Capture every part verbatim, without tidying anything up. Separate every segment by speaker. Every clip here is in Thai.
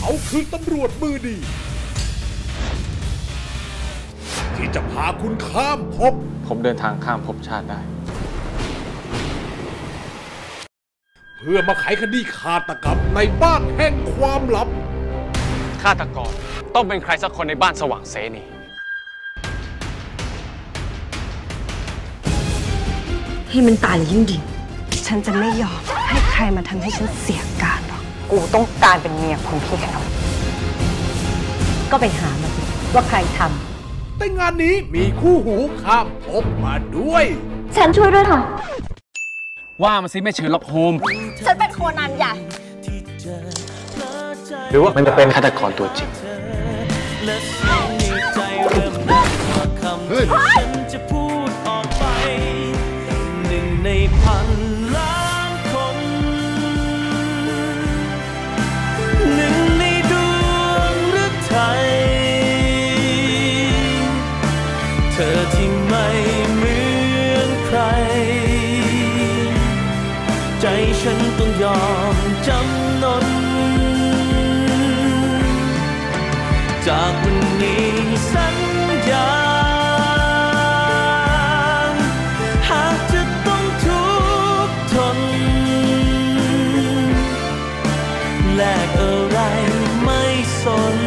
Speaker 1: เขาคือตำรวจมือดีที่จะพาคุณข้ามภพ
Speaker 2: ผมเดินทางข้ามภพชาติได้
Speaker 1: เพื่อมาไขคดีฆาตกรรมในบ้านแห่งความลับ
Speaker 2: ฆาตกรต้องเป็นใครสักคนในบ้านสว่างเสนี
Speaker 3: ให้มันตายเลยยิ่งดี
Speaker 4: ฉันจะไม่ยอมให้ใครมาทำให้ฉันเสียการหรอก
Speaker 3: กูต้องการเป็นเมียคุณพี่กันหน่อยก็ไปหามาสิว่าใครทำ
Speaker 1: แต่งานนี้มีคู่หูข้ามภพมาด้วย
Speaker 3: ฉันช่วยด้วยค่ะ
Speaker 2: ว่ามาสิแม่เชิญล็อกโฮม
Speaker 3: ฉันเป็นโคนันใหญ่
Speaker 2: หรือว่ามันจะเป็นฆาตกรตัวจริง
Speaker 1: เฮ้ย
Speaker 5: ในพันล้านคนหนึ่งในดวงฤทัยเธอที่ไม่เหมือนใครใจฉันต้องยอมจำนนจากวันนี้สัญญาแลกอะไรไม่สน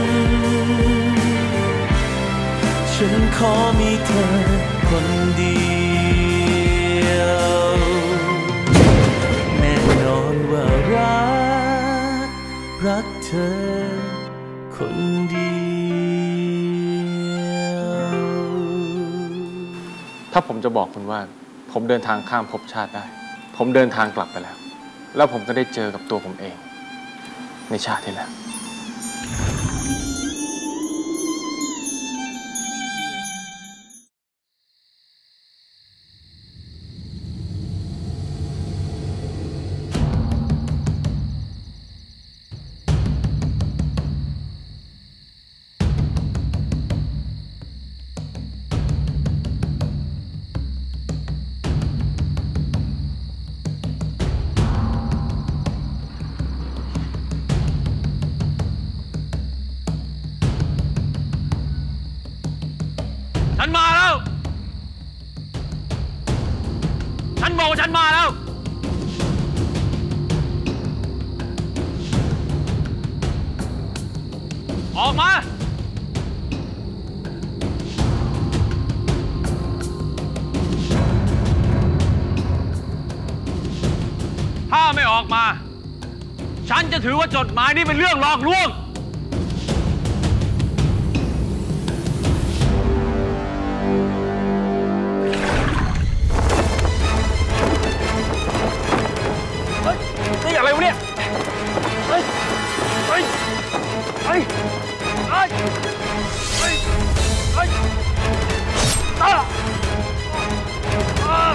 Speaker 5: ฉันขอมีเธอคนเดียวแน่นอนว่ารักรักเธอคนเดียว
Speaker 2: ถ้าผมจะบอกคุณว่าผมเดินทางข้ามภพชาติได้ผมเดินทางกลับไปแล้วแล้วผมก็ได้เจอกับตัวผมเองในชาติที่แล้วฉันมาแล้วฉันบอกว่าฉันมาแล้วออกมาถ้าไม่ออกมาฉันจะถือว่าจดหมายนี้เป็นเรื่องหลอกลวงนี่อะไรวะเนี่ยเฮ้ยเฮ้ยเฮ้ยเฮ้ยเฮ้ยเฮ้ยอ่ะอ่ะ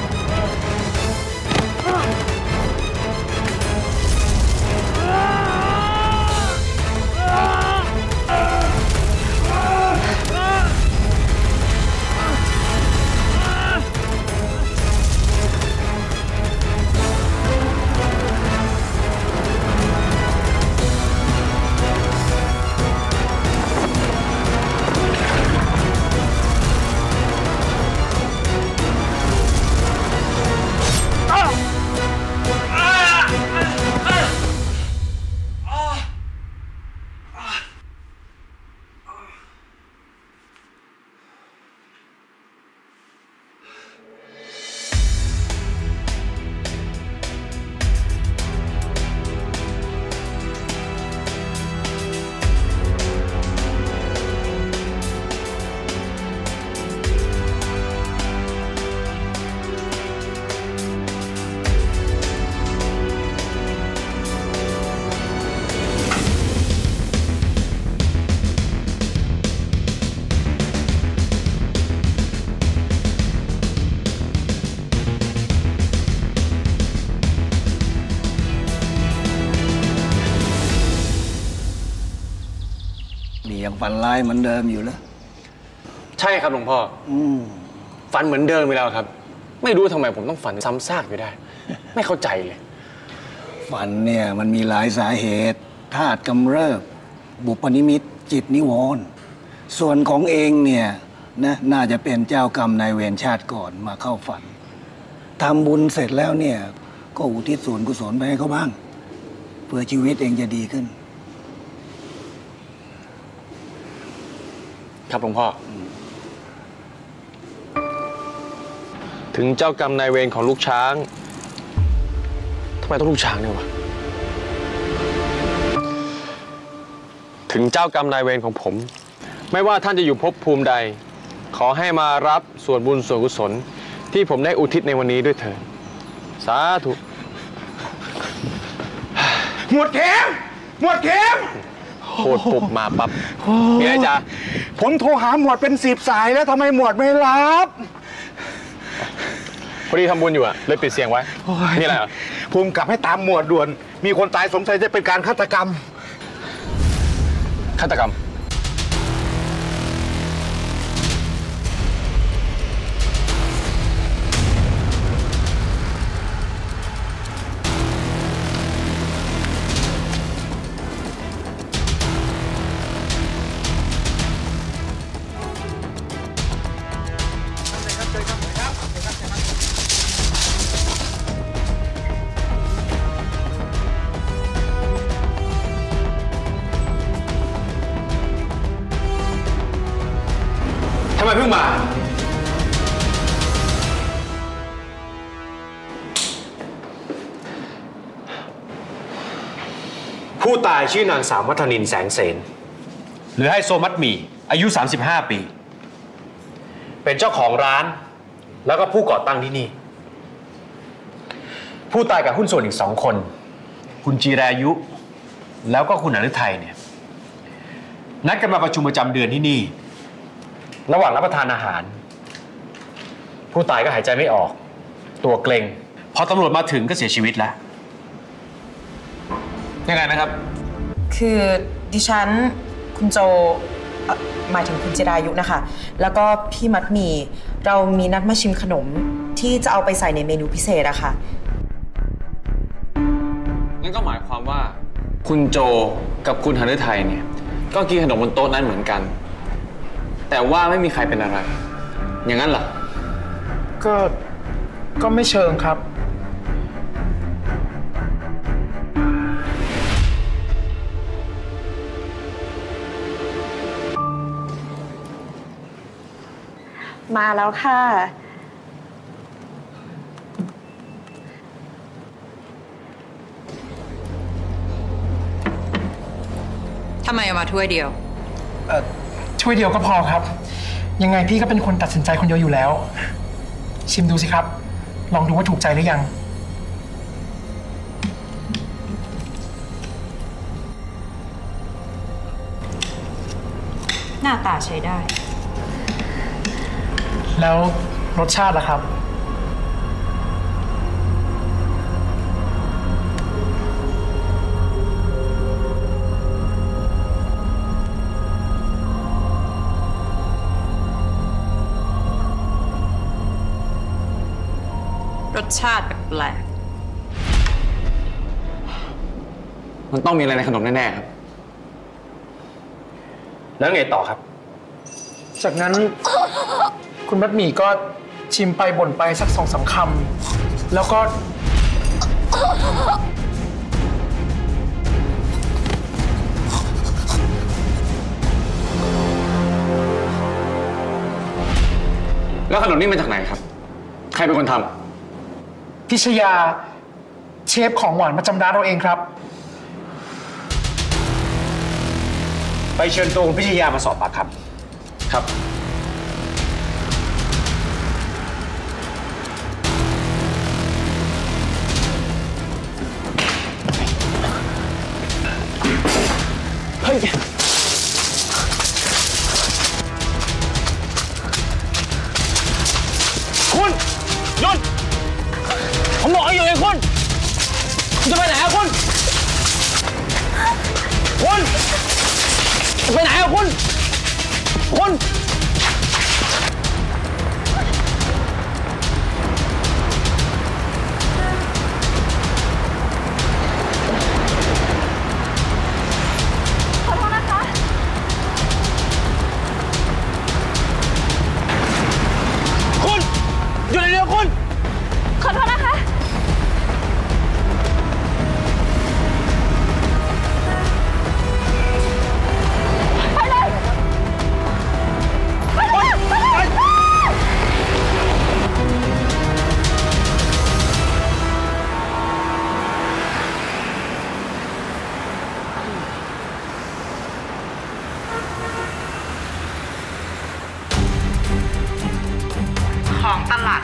Speaker 6: ยังฝันร้ายเหมือนเดิมอยู่แล้ว
Speaker 2: ใช่ครับหลวงพ่ออืมฝันเหมือนเดิมไปแล้วครับไม่รู้ทำไมผมต้องฝันซ้ำซากอยู่ได้ไม่เข้าใจเลย
Speaker 6: ฝันเนี่ยมันมีหลายสาเหตุธาตุกำเริบบุปนิมิตจิตนิวรณ์ส่วนของเองเนี่ยนะน่าจะเป็นเจ้ากรรมนายเวรชาติก่อนมาเข้าฝันทำบุญเสร็จแล้วเนี่ยก็อุทิศส่วนกุศลไปให้เขาบ้างเพื่อชีวิตเองจะดีขึ้น
Speaker 2: ครับหลวงพ่อถึงเจ้ากรรมนายเวรของลูกช้างทำไมต้องลูกช้างเนี่ยวะถึงเจ้ากรรมนายเวรของผมไม่ว่าท่านจะอยู่ภพภูมิใดขอให้มารับส่วนบุญส่วนกุศลที่ผมได้อุทิศในวันนี้ด้วยเถิดสาธุ
Speaker 7: หมวดเข็มหมวดเข็ม
Speaker 2: โคตรปุ๊บมาปั๊บมีอะไรจ๊ะ
Speaker 7: ผมโทรหาหมวดเป็นสิบสายแล้วทำไมหมวดไม่รับ
Speaker 2: พอดีทำบุญอยู่อะเลยปิดเสียงไว้นี่อะไรอ่ะ
Speaker 7: ภูมิกับให้ตามหมวดด่วนมีคนตายสงสัยจะเป็นการฆาตกรรม
Speaker 2: ฆาตกรรมทำไมเพิ่งมา
Speaker 8: ผู้ตายชื่อนางสาวมัทนินแสงเสนหรือไฮโซมัดหมี่อายุสามสิบห้าปีเป็นเจ้าของร้านแล้วก็ผู้ก่อตั้งที่นี่ผู้ตายกับหุ้นส่วนอีกสองคนคุณจีรายุแล้วก็คุณอฤทัยเนี่ยนัดกันมาประชุมประจำเดือนที่นี่ระหว่างรับประทานอาหารผู้ตายก็หายใจไม่ออกตัวเกร็งพอตำรวจมาถึงก็เสียชีวิตแล้วยังไงนะครับ
Speaker 9: คือดิฉันคุณโจหมายถึงคุณจิรายุนะคะแล้วก็พี่มัดหมี่เรามีนัดมาชิมขนมที่จะเอาไปใส่ในเมนูพิเศษอะค่ะ
Speaker 2: งั้นก็หมายความว่าคุณโจกับคุณหฤทัยเนี่ยก็กินขนมบนโต๊ะนั้นเหมือนกันแต่ว่าไม่มีใครเป็นอะไรอย่างนั้นเหรอ
Speaker 7: ก็ก็ไม่เชิงครับ
Speaker 4: มาแล้วค่ะ
Speaker 3: ทำไมเอามาถ้วยเดียว
Speaker 7: เอ่อถ้วยเดียวก็พอครับยังไงพี่ก็เป็นคนตัดสินใจคนเดียวอยู่แล้วชิมดูสิครับลองดูว่าถูกใจหรือยัง
Speaker 3: หน้าตาใช้ได้
Speaker 7: แล้วรสชาติล่ะครับ
Speaker 3: รสชาติแปลก
Speaker 2: ๆมันต้องมีอะไรในขนมแน่ๆครับ
Speaker 8: แล้วไงต่อครับ
Speaker 7: จากนั้นคุณมัดหมี่ก็ชิมไปบ่นไปสักสองสามคำแล้วก็
Speaker 2: แล้วขนมนี้มาจากไหนครับใครเป็นคนทำ
Speaker 7: พิชยาเชฟของหวานประจำร้านเราเองครับ
Speaker 8: ไปเชิญตัวคุณพิชยามาสอบปากคำ
Speaker 2: ครับเฮ้ยคุณหยุดผมบอกให้อยู่ไงคุณคุณจะไปไหนอะคุณคุณจะไปไหนอะคุณคุณ
Speaker 4: ขอโทษนะคะ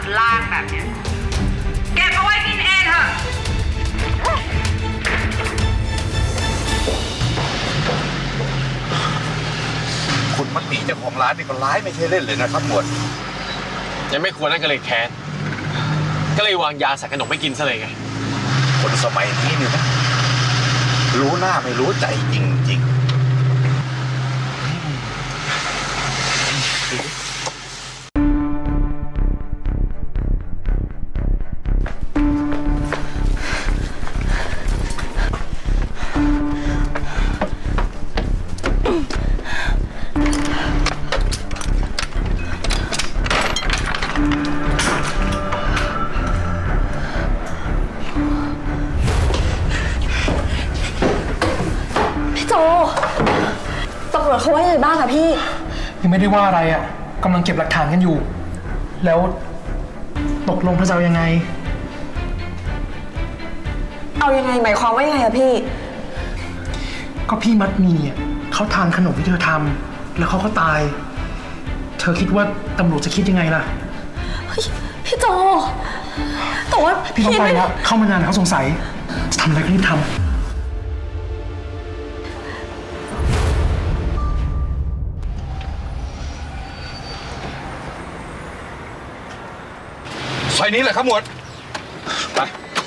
Speaker 9: ล่างแบบเนี้ยเก็บเอาไว้กินเองเถอะ
Speaker 1: คุณมัดหมี่เจ้าของร้านนี่ก็ร้ายไม่ใช่เล่นเลยนะครับหมวด
Speaker 8: ยังไม่ควรนั่นก็เลยแค้นก็เลยวางยาใส่ขนมไม่กินซะเลยไง
Speaker 1: คนสมัยนี้เนี่ยนะรู้หน้าไม่รู้ใจจริงๆ
Speaker 4: เขาว่ายังไงบ้างคะพี่
Speaker 7: ยังไม่ได้ว่าอะไรอ่ะกำลังเก็บหลักฐานกันอยู่แล้วตกลงเขาจะเอายังไง
Speaker 4: เอายังไงหมายความว่ายังไงอะพี่
Speaker 7: ก็พี่มัดมีอ่ะเขาทานขนมที่เธอทำแล้วเขาก็ตายเธอคิดว่าตำรวจจะคิดยังไงล่ะ
Speaker 4: เฮ้ยพี่โจแต่ว่า
Speaker 7: พี่ต้องไปแล้วเข้ามานานเขาสงสัยจะทำอะไรก็รีบทำ
Speaker 1: ซอยนี้แหละครับหมวดไป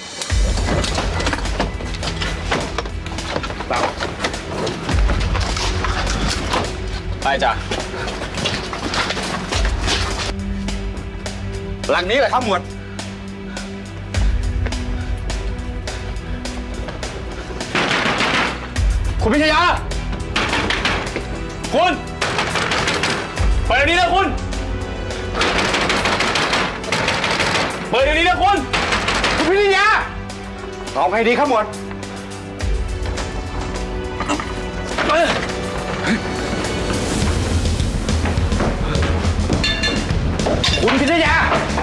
Speaker 8: ไปจ้ะ
Speaker 1: หลังนี้แหละครับหมวด
Speaker 8: คุณพิชยาคุณไปเดี๋ยวนี้นะคุณเปิดเดี๋ยวนี้นะคุณคุณพิชยา
Speaker 1: เอาไงดีครับหมวดคุณพิชยา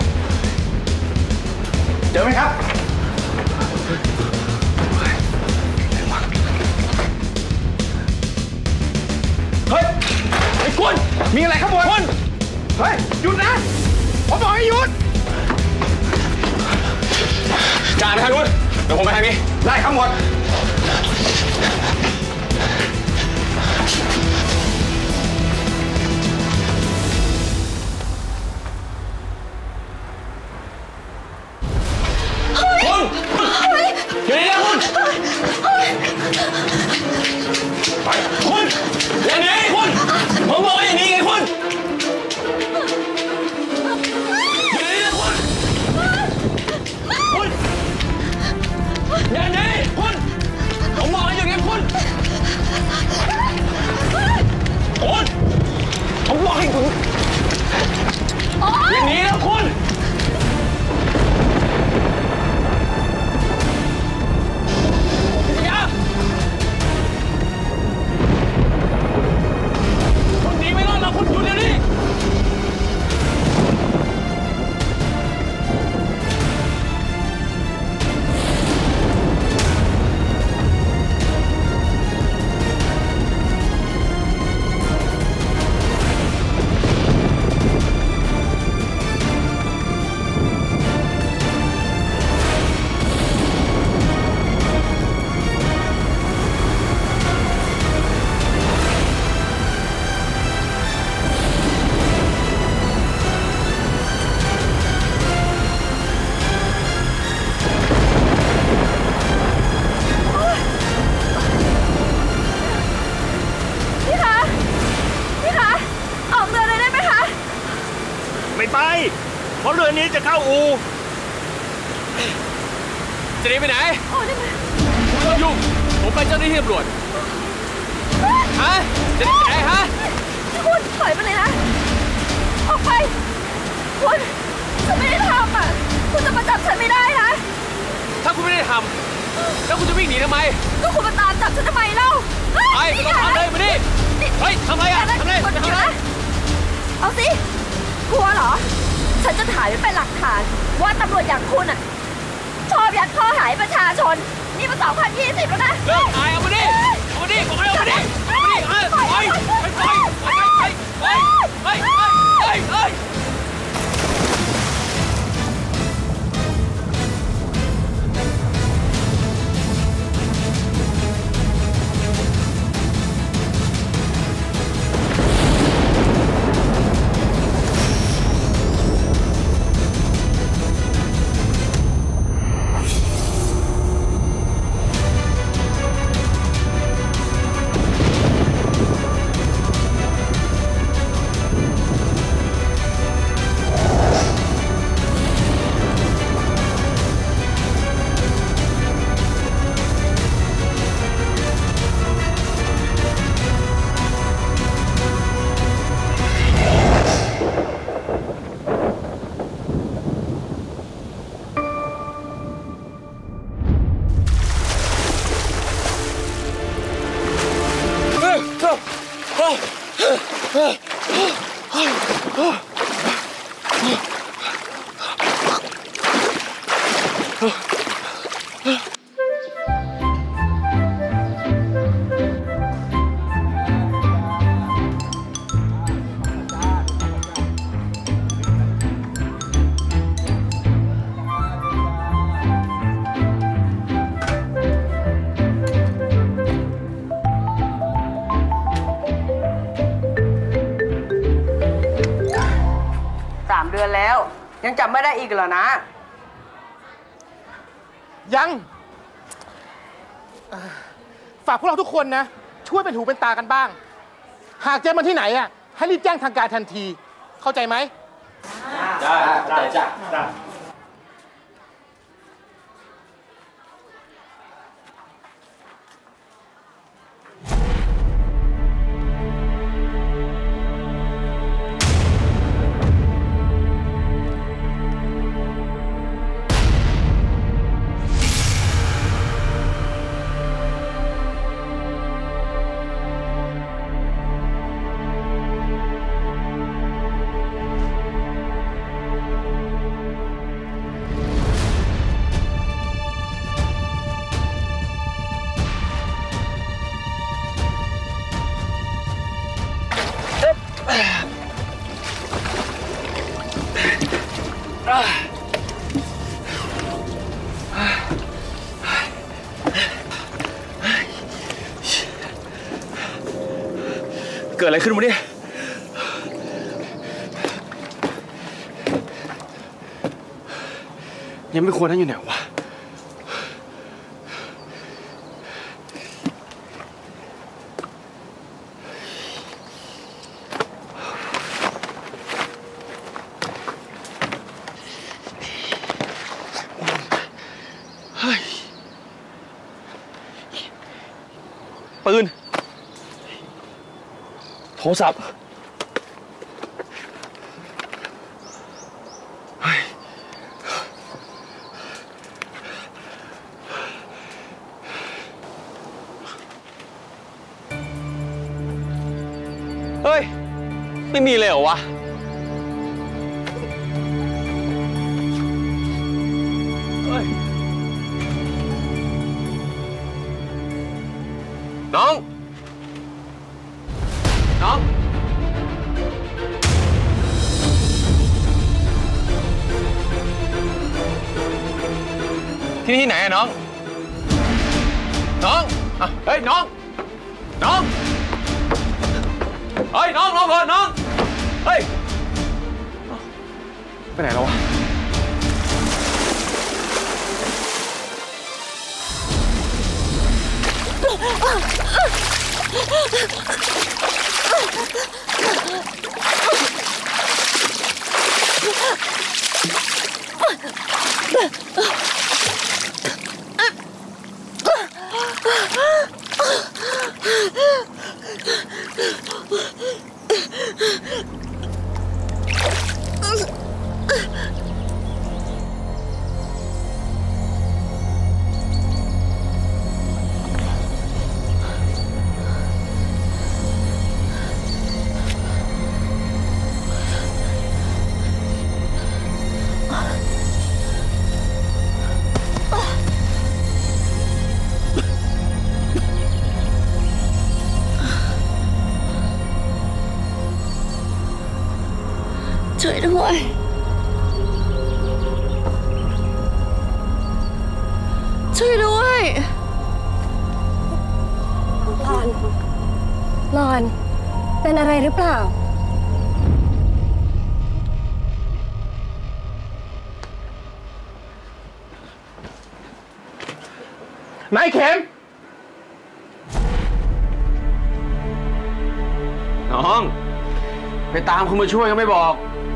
Speaker 1: เจอไหมครับเฮ้ยไอ้คุณมีอะไรครับหมวดคุณเฮ้ยหยุดนะผมบอกให้หยุด
Speaker 8: จ่าไปทางนู้นเดี๋ยวผมไปทางนี้
Speaker 1: ได้ครับหมด
Speaker 8: คุณอยู่นี่นะคุณไปคุณอย่างนี้คุณผมบอกว่าอย่างนี้ไงคุณอย่างนี้คุณผมบอกให้อย่างนี้คุณคุณผมบอกให้คุณอย่างนี้นะคุณอย่าคุณหนีไม่รอดหรอกคุณอยู่เดี๋ยวนี้
Speaker 2: เพราะเรือนี้จะเข้าอู
Speaker 8: จะหนีไปไหนไม่ต้องยุ่งผมเป็นเจ้าหน้าที่ตำรวจฮะจะหนีไปไหนฮะ
Speaker 4: คุณถอยไปเลยนะออกไปคุณฉันไม่ได้ทำอ่ะคุณจะมาจับฉันไม่ได้นะ
Speaker 8: ถ้าคุณไม่ได้ทำแล้วคุณจะวิ่งหนีทำไม
Speaker 4: ก็คุณมาตามจับฉันทำไมเล่า
Speaker 8: ไอ้ไม่ต้องทำเลยมาดิเฮ้ยทำไรอ่ะทำไรทำไร
Speaker 4: เอาสิกลัวเหรอฉันจะถ่ายไว้เป็นหลักฐานว่าตำรวจอย่างคุณอ่ะชอบยัดข้อหาประชาชนนี่มันสองพันยี่สิบแล้วนะ
Speaker 8: เลิกถ่ายเอามาดิเอามาดิบอกให้เอามาดิเอามาดิเฮ้ยไปไปไปไปไปไปไปไปไป
Speaker 10: เดือนแล้วยังจำไม่ได้อีกเหรอนะ
Speaker 7: ยังฝากพวกเราทุกคนนะช่วยเป็นหูเป็นตากันบ้างหากเจอมันที่ไหนอ่ะให้รีบแจ้งทางการทันทีเข้าใจไหม
Speaker 2: ได้เข้าใจจ้ะ
Speaker 1: เกิดอะไรขึ้นวะเนี่ยยังไม่ควรนั่นอยู่ไหนวะปืนโทรศัพท์เฮ้ยไม่มีเลยเหรอวะเฮ้ยน้องน้องที่นี่ที่ไหนอะน้องน้องอ่ะเฮ้ยน้องน้องเฮ้ยน้องน้องก่อนน้องเฮ้ยไปไหนแล้ววะ
Speaker 4: ช่วยด้วยช่วยด้วยหลอนหลอนเป็นอะไรหรือเปล่านายเข็ม
Speaker 1: น้องไปตามคุณมาช่วยก็ไม่บอก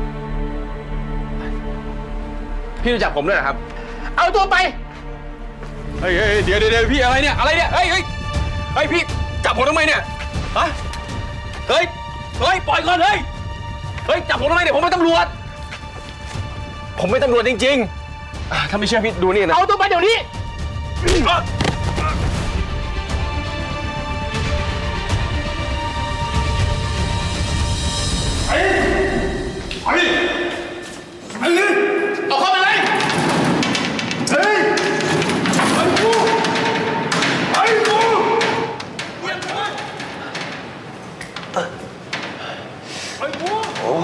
Speaker 1: พี่รู้จักผมด้วยเหรอครับเอาตัวไปเฮ้ยเดี๋ยวเดี๋ยวพี่อะไรเนี่ยอะไรเนี่ยเฮ้ยเฮ้ยเฮ้ยพี่จับผมทำไมเนี่ยฮะเฮ้ยเฮ้ยปล่อยก่อนเฮ้ยเฮ้ยจับผมทำไมเนี่ยผมเป็นตำรวจผมเป็นตำรวจจริงๆถ้าไม่เชื่อพี่ดูนี่นะเอาตัวไปเดี๋ยวนี้
Speaker 2: ไอ้บัวโอ้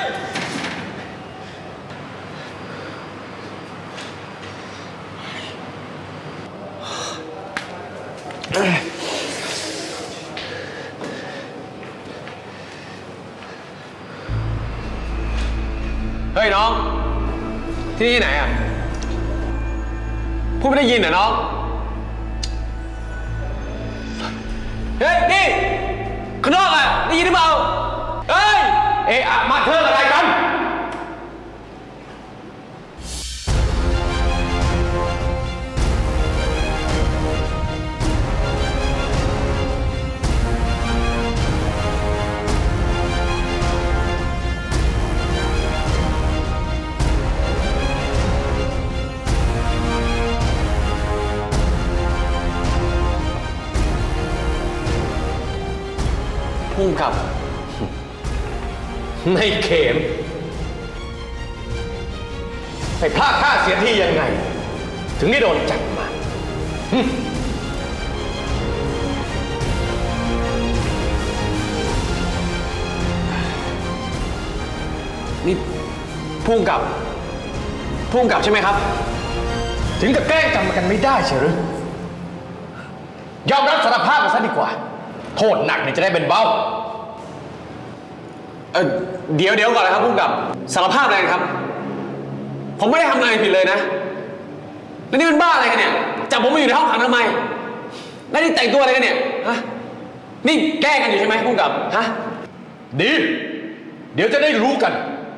Speaker 1: เฮ้ยน้องที่นี่ไหนอ่ะพูดไม่ได้ยินเหรอน้องเฮ้ยนี่ข้างนอกอ่ะได้ยินหรือเปล่าเฮ้ยเอะอะมาเทิงอะไรกันพุ่งกับในเข็มไปพลาดท่าเสียที่ยังไงถึงได้โดนจับมานี่พุ่งกับพุ่งกับใช่ไหมครับถึงกับแกล้งจำกันไม่ได้ใช่หรือยอมรับสารภาพมาซะดีกว่าโทษหนักเนี่ยจะได้เป็นเบาเออเดี๋ยวเดี๋ยวก่อนนะครับพุ่งกับสารภาพอะไรครับผมไม่ได้ทำอะไรผิดเลยนะแล้วนี่มันบ้าอะไรกันเนี่ยจับผมมาอยู่ในห้องขังทำไมแล้วนี่แต่งตัวอะไรกันเนี่ยฮะนี่แกล้งกันอยู่ใช่ไหมพุ่งกับฮะดีเดี๋ยวจะได้รู้กัน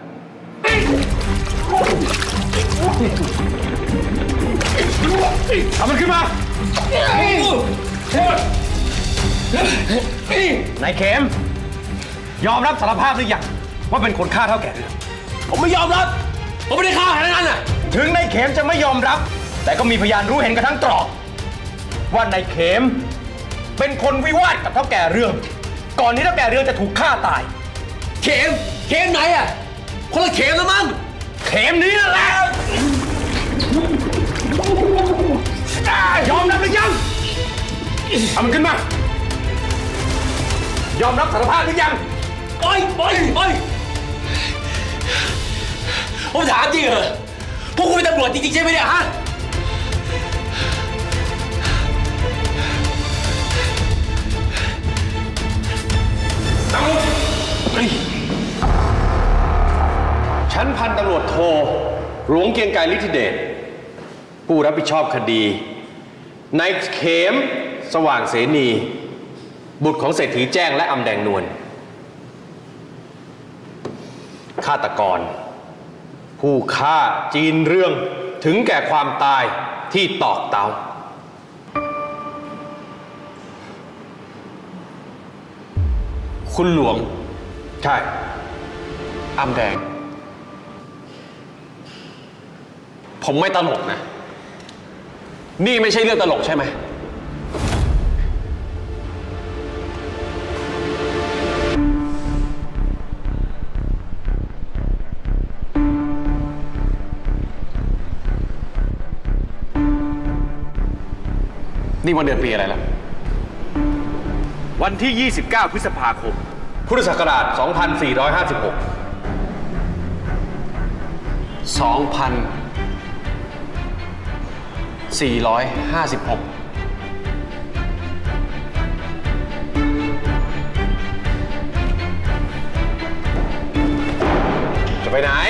Speaker 1: เอามันขึ้นมานายเข็มยอมรับสารภาพหรือยังว่าเป็นคนฆ่าเท่าแก่เรือผมไม่ยอมรับผมไม่ได้ฆ่าใครทั้งนั้นน่ะถึงนายเข็มจะไม่ยอมรับแต่ก็มีพยานรู้เห็นกันทั้งตรอกว่านายเข็มเป็นคนวิวาทกับเท่าแก่เรือก่อนที่เท่าแก่เรือจะถูกฆ่าตายเข็มเข็มไหนอ่ะคนละเข็มแล้วมั้งเข็มนี้นั่นแหละยอมรับหรือยังเอามันขึ้นมายอมรับสารภาพหรือยังโอ้ยโอ้ยโอ้ยผมถามจริงเหรอพวกคุณเป็นตำรวจจริงๆใช่ไหมเนี่ยฮะชั้นพันตำรวจโทหลวงเกียงไกรฤทธิเดชผู้รับผิดชอบคดีนายเข็มสว่างเสนีบุตรของเศรษฐีแจ้งและอำแดงนวลฆาตกรผู้ฆ่าจีนเรื่องถึงแก่ความตายที่ตอกเตาคุณหลวงใช่อำแดงผมไม่ตลกนะนี่ไม่ใช่เรื่องตลกใช่ไหมนี่วันเดือนปีอะไรล่ะวันที่ยี่สิบเก้าพฤษภาคมพุทธศักราชสองพันสี่ร้อยห้าสิบหก สองพันสี่ร้อยห้าสิบหกจะไปไหน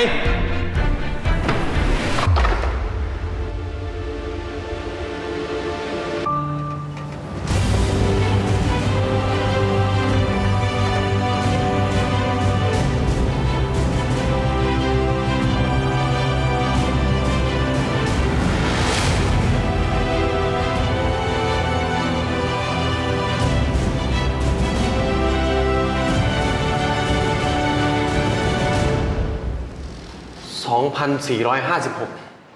Speaker 1: สองพันสี่ร้อยห้าสิบหก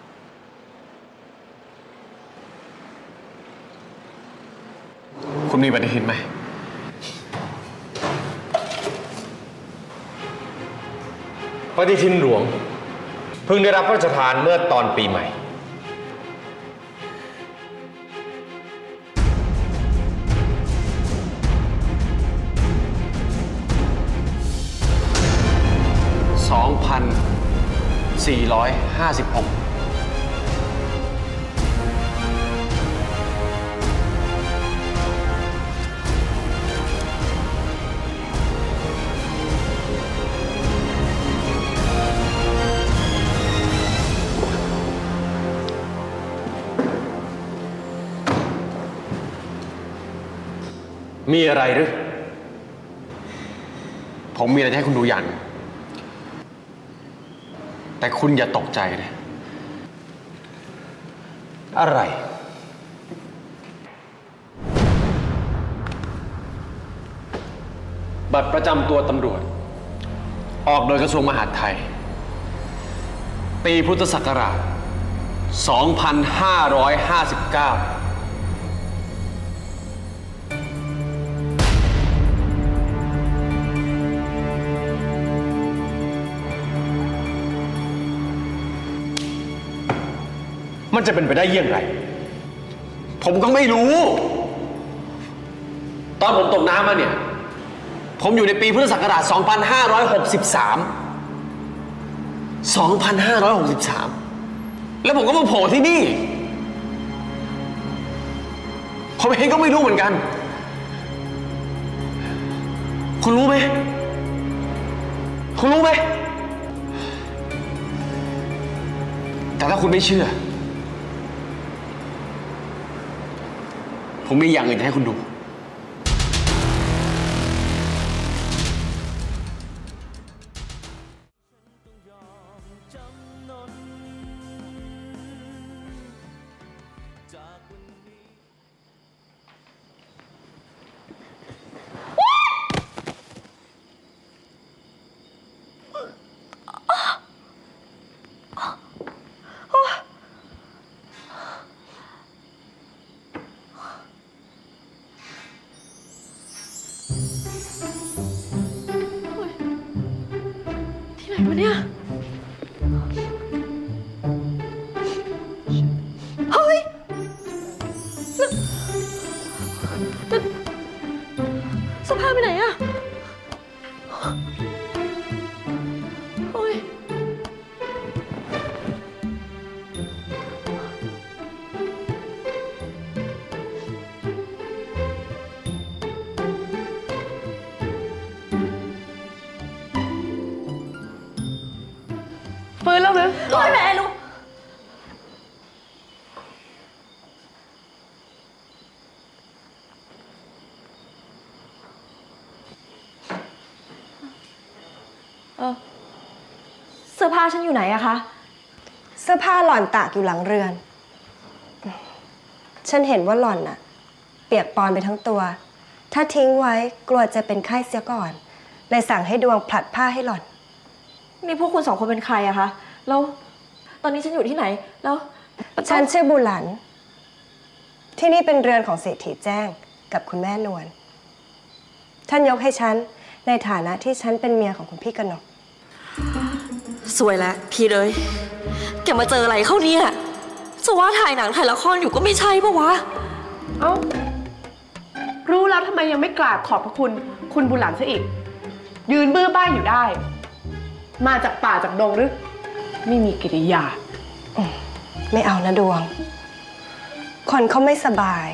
Speaker 1: คุณมีปฏิทินไหมปฏิทินหลวงเพิ่งได้รับพระราชทานเมื่อตอนปีใหม่
Speaker 8: พันสี่ร้อยห้าสิบหกมีอะไรหรือผมมีอะไรจะให้คุณดูอย่างแต่คุณอย่าตกใจนะอะไรบัตรประจำตัวตำรวจออกโดยกระทรวงมหาดไทยปีพุทธศักราชสองพันห้าร้อยห้าสิบเก้ามันจะเป็นไปได้อย่างไรผมก็ไม่รู้ตอนผมตกน้ำมาเนี่ยผมอยู่ในปีพุทธศักราช สองพันห้าร้อยหกสิบสาม สองพันห้าร้อยหกสิบสาม แล้วผมก็มาโผล่ที่นี่ผมเองก็ไม่รู้เหมือนกันคุณรู้ไหมคุณรู้ไหมแต่ถ้าคุณไม่เชื่อผมมีอย่างอื่นให้คุณดู
Speaker 4: วะเนี่ยเฮ้ยแต่สภาพไปไหนอะเฮ้ย
Speaker 9: ฟื้นแล้วหรือ
Speaker 4: ร้อยแม่ลูกเออเสื้อผ้าฉันอยู่ไหนอะคะเสื้อผ้าหล่อนตากอยู่หลังเรือนฉันเห็นว่าหล่อนน่ะเปียกปอนไปทั้งตัวถ้าทิ้งไว้กลัวจะเป็นไข้เสียก่อนเลยสั่งให้ดวงผลัดผ้าให้หล่อนนี่พวกคุณสองคนเป็นใครอะคะแล้วตอนนี้ฉันอยู่ที่ไหนแล้วฉันชื่อบุหลันที่นี่เป็นเรือนของเศรษฐีแจ้งกับคุณแม่นวลท่านยกให้ฉันในฐานะที่ฉันเป็นเมียของคุณพี่กนกสวยแล้วพี่เลยแกมาเจออะไรเข้าเนี่ยจะว่าถ่ายหนังถ่ายละครอยู่ก็ไม่ใช่ปะวะ
Speaker 9: เอ้ารู้แล้วทำไมยังไม่กราบขอบพระคุณคุณบุหลันซะอีกยืนบื้อบ้าอยู่ได้มาจากป่าจากดงหรือไม่มีกิริยา
Speaker 4: ไม่เอานะดวงคนเขาไม่สบาย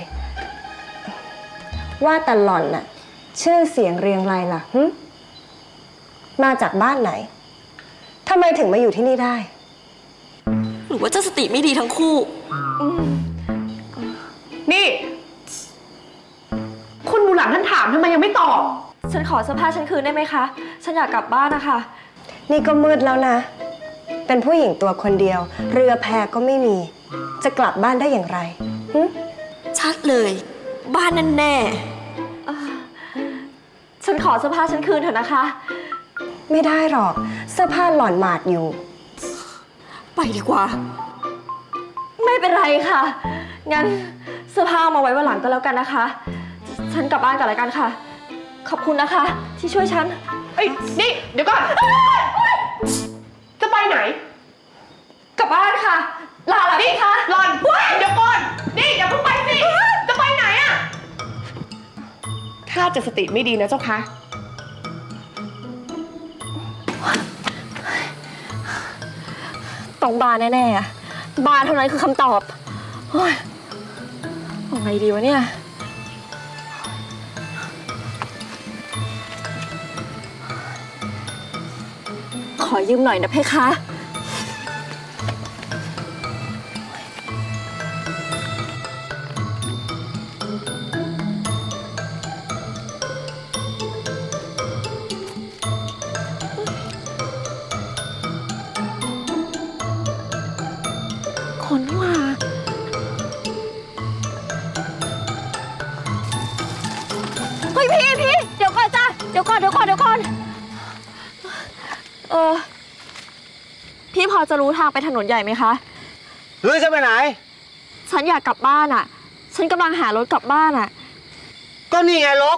Speaker 4: ว่าแต่หล่อนน่ะชื่อเสียงเรียงไรล่ะหึมาจากบ้านไหนทำไมถึงมาอยู่ที่นี่ได้หรือว่าเจ้าสติไม่ดีทั้งคู่
Speaker 9: นี่คุณบุหลันท่านถามทำไมยังไม่ตอบ
Speaker 4: ฉันขอเสื้อผ้าฉันคืนได้ไหมคะฉันอยากกลับบ้านนะคะนี่ก็มืดแล้วนะเป็นผู้หญิงตัวคนเดียวเรือแพก็ไม่มีจะกลับบ้านได้อย่างไรชัดเลยบ้านนั่นแน่ฉันขอเสื้อผ้าฉันคืนเถอะนะคะไม่ได้หรอกเสื้อผ้าหล่อนหมาดอยู่ไปดีกว่าไม่เป็นไรค่ะงั้นเสื้อผ้ามาไว้วันหลังก็แล้วกันนะคะฉันกลับบ้านก่อนแล้วกันค่ะขอบคุณนะคะที่ช่วยฉัน
Speaker 9: เอ้ยนี่เดี๋ยวก่อนจะไปไหน
Speaker 4: กลับบ้านค่ะลาละนี่ค่ะ
Speaker 9: หล่อนเดี๋ยวก่อนนี่อย่าเพิ่งไปสิจะไปไหนอะถ้าจะสติไม่ดีนะเจ้าคะ
Speaker 11: ต้องบาร์แน่ๆอะบาร์เท่านั้นคือคำตอบโอ้ยเอาไงดีวะเนี่ยขอยืมหน่อยนะเพคะคนนี่ว่าเฮ้ยพี่พี่เดี๋ยวก่อนจ้ะเดี๋ยวก่อนเดี๋ยวก่อนเดี๋ยวก่อนเออพี่พอจะรู้ทางไปถนนใหญ่ไหมคะ
Speaker 2: หรือจะไปไหน
Speaker 11: ฉันอยากกลับบ้านอ่ะฉันกำลังหารถกลับบ้านอ่ะ
Speaker 2: ก็นี่ไงลก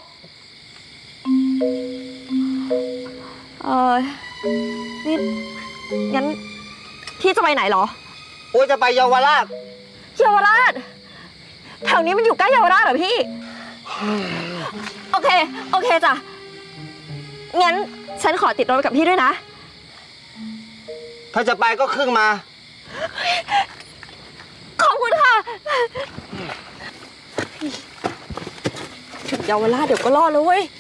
Speaker 11: เออนี่งั้นพี่จะไปไหนเหรอ
Speaker 2: โอ้ยจะไปเยาวราช
Speaker 11: เยาวราชแถวนี้มันอยู่ใกล้เยาวราชเหรอพี่โอเคโอเคจ้ะงั้นฉันขอติดรถกับพี่ด้วยนะ
Speaker 2: ถ้าจะไปก็ครึ่งมา
Speaker 11: ขอบคุณค่ะถึงเยาวราชเดี๋ยวก็รอดแล้วเว้ย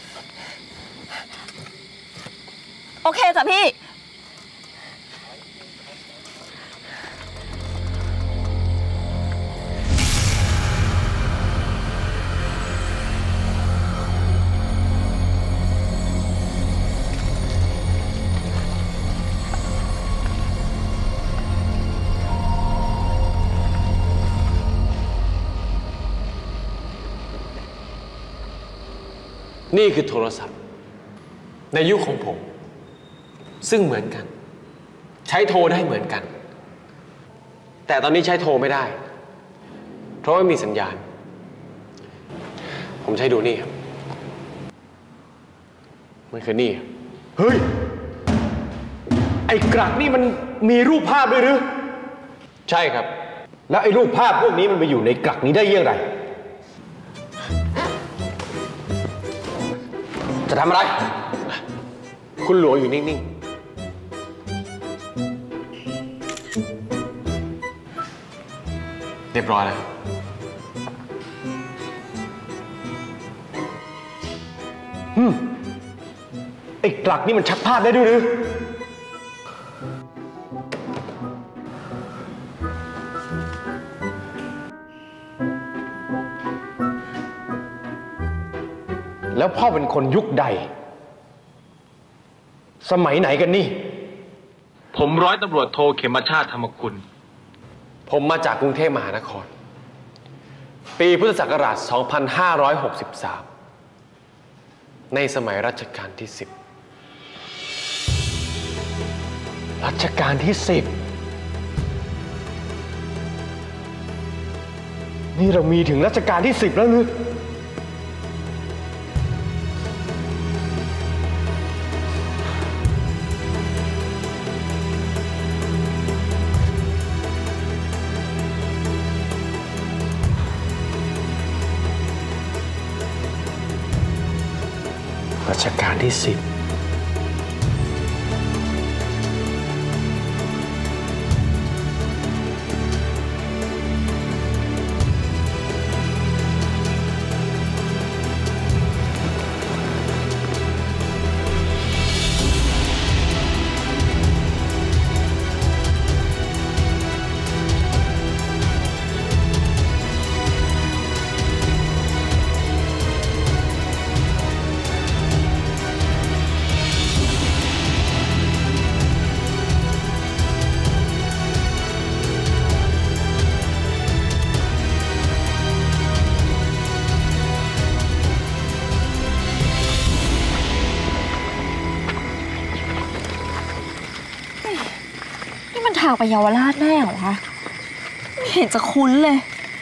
Speaker 11: โอเคจ้ะพี่
Speaker 1: นี่คือโทรศัพท์ในยุคของผมซึ่งเหมือนกันใช้โทรได้เหมือนกันแต่ตอนนี้ใช้โทรไม่ได้เพราะไม่มีสัญญาณผมใช้ดูนี่ครับมันคือนี่
Speaker 8: เฮ้ยไอ้กระนี่มันมีรูปภาพด้วยหรือ
Speaker 1: ใช่ครับ
Speaker 8: แล้วไอ้รูปภาพพวกนี้มันไปอยู่ในกระนี้ได้ยังไงจะทำอะไร
Speaker 1: คุณหลวงอยู่นิ่งๆเรียบร้อยแล้ว
Speaker 8: ฮึมไอ้กลักนี่มันชักภาพได้ด้วยหรือแล้วพ่อเป็นคนยุคใดสมัยไหนกันนี่
Speaker 1: ผมร้อยตำรวจโทเขมชาติธรรมกุลผมมาจากกรุงเทพมหานครปีพุทธศักราช สองพันห้าร้อยหกสิบสาม ในสมัยรัชกาลที่สิบ
Speaker 8: รัชกาลที่สิบนี่เรามีถึงรัชกาลที่สิบแล้วหรือรัชกาลที่สิบ
Speaker 11: ทางไปเยาวราชแน่เหรอคะไม่เห็นจะคุ้นเลย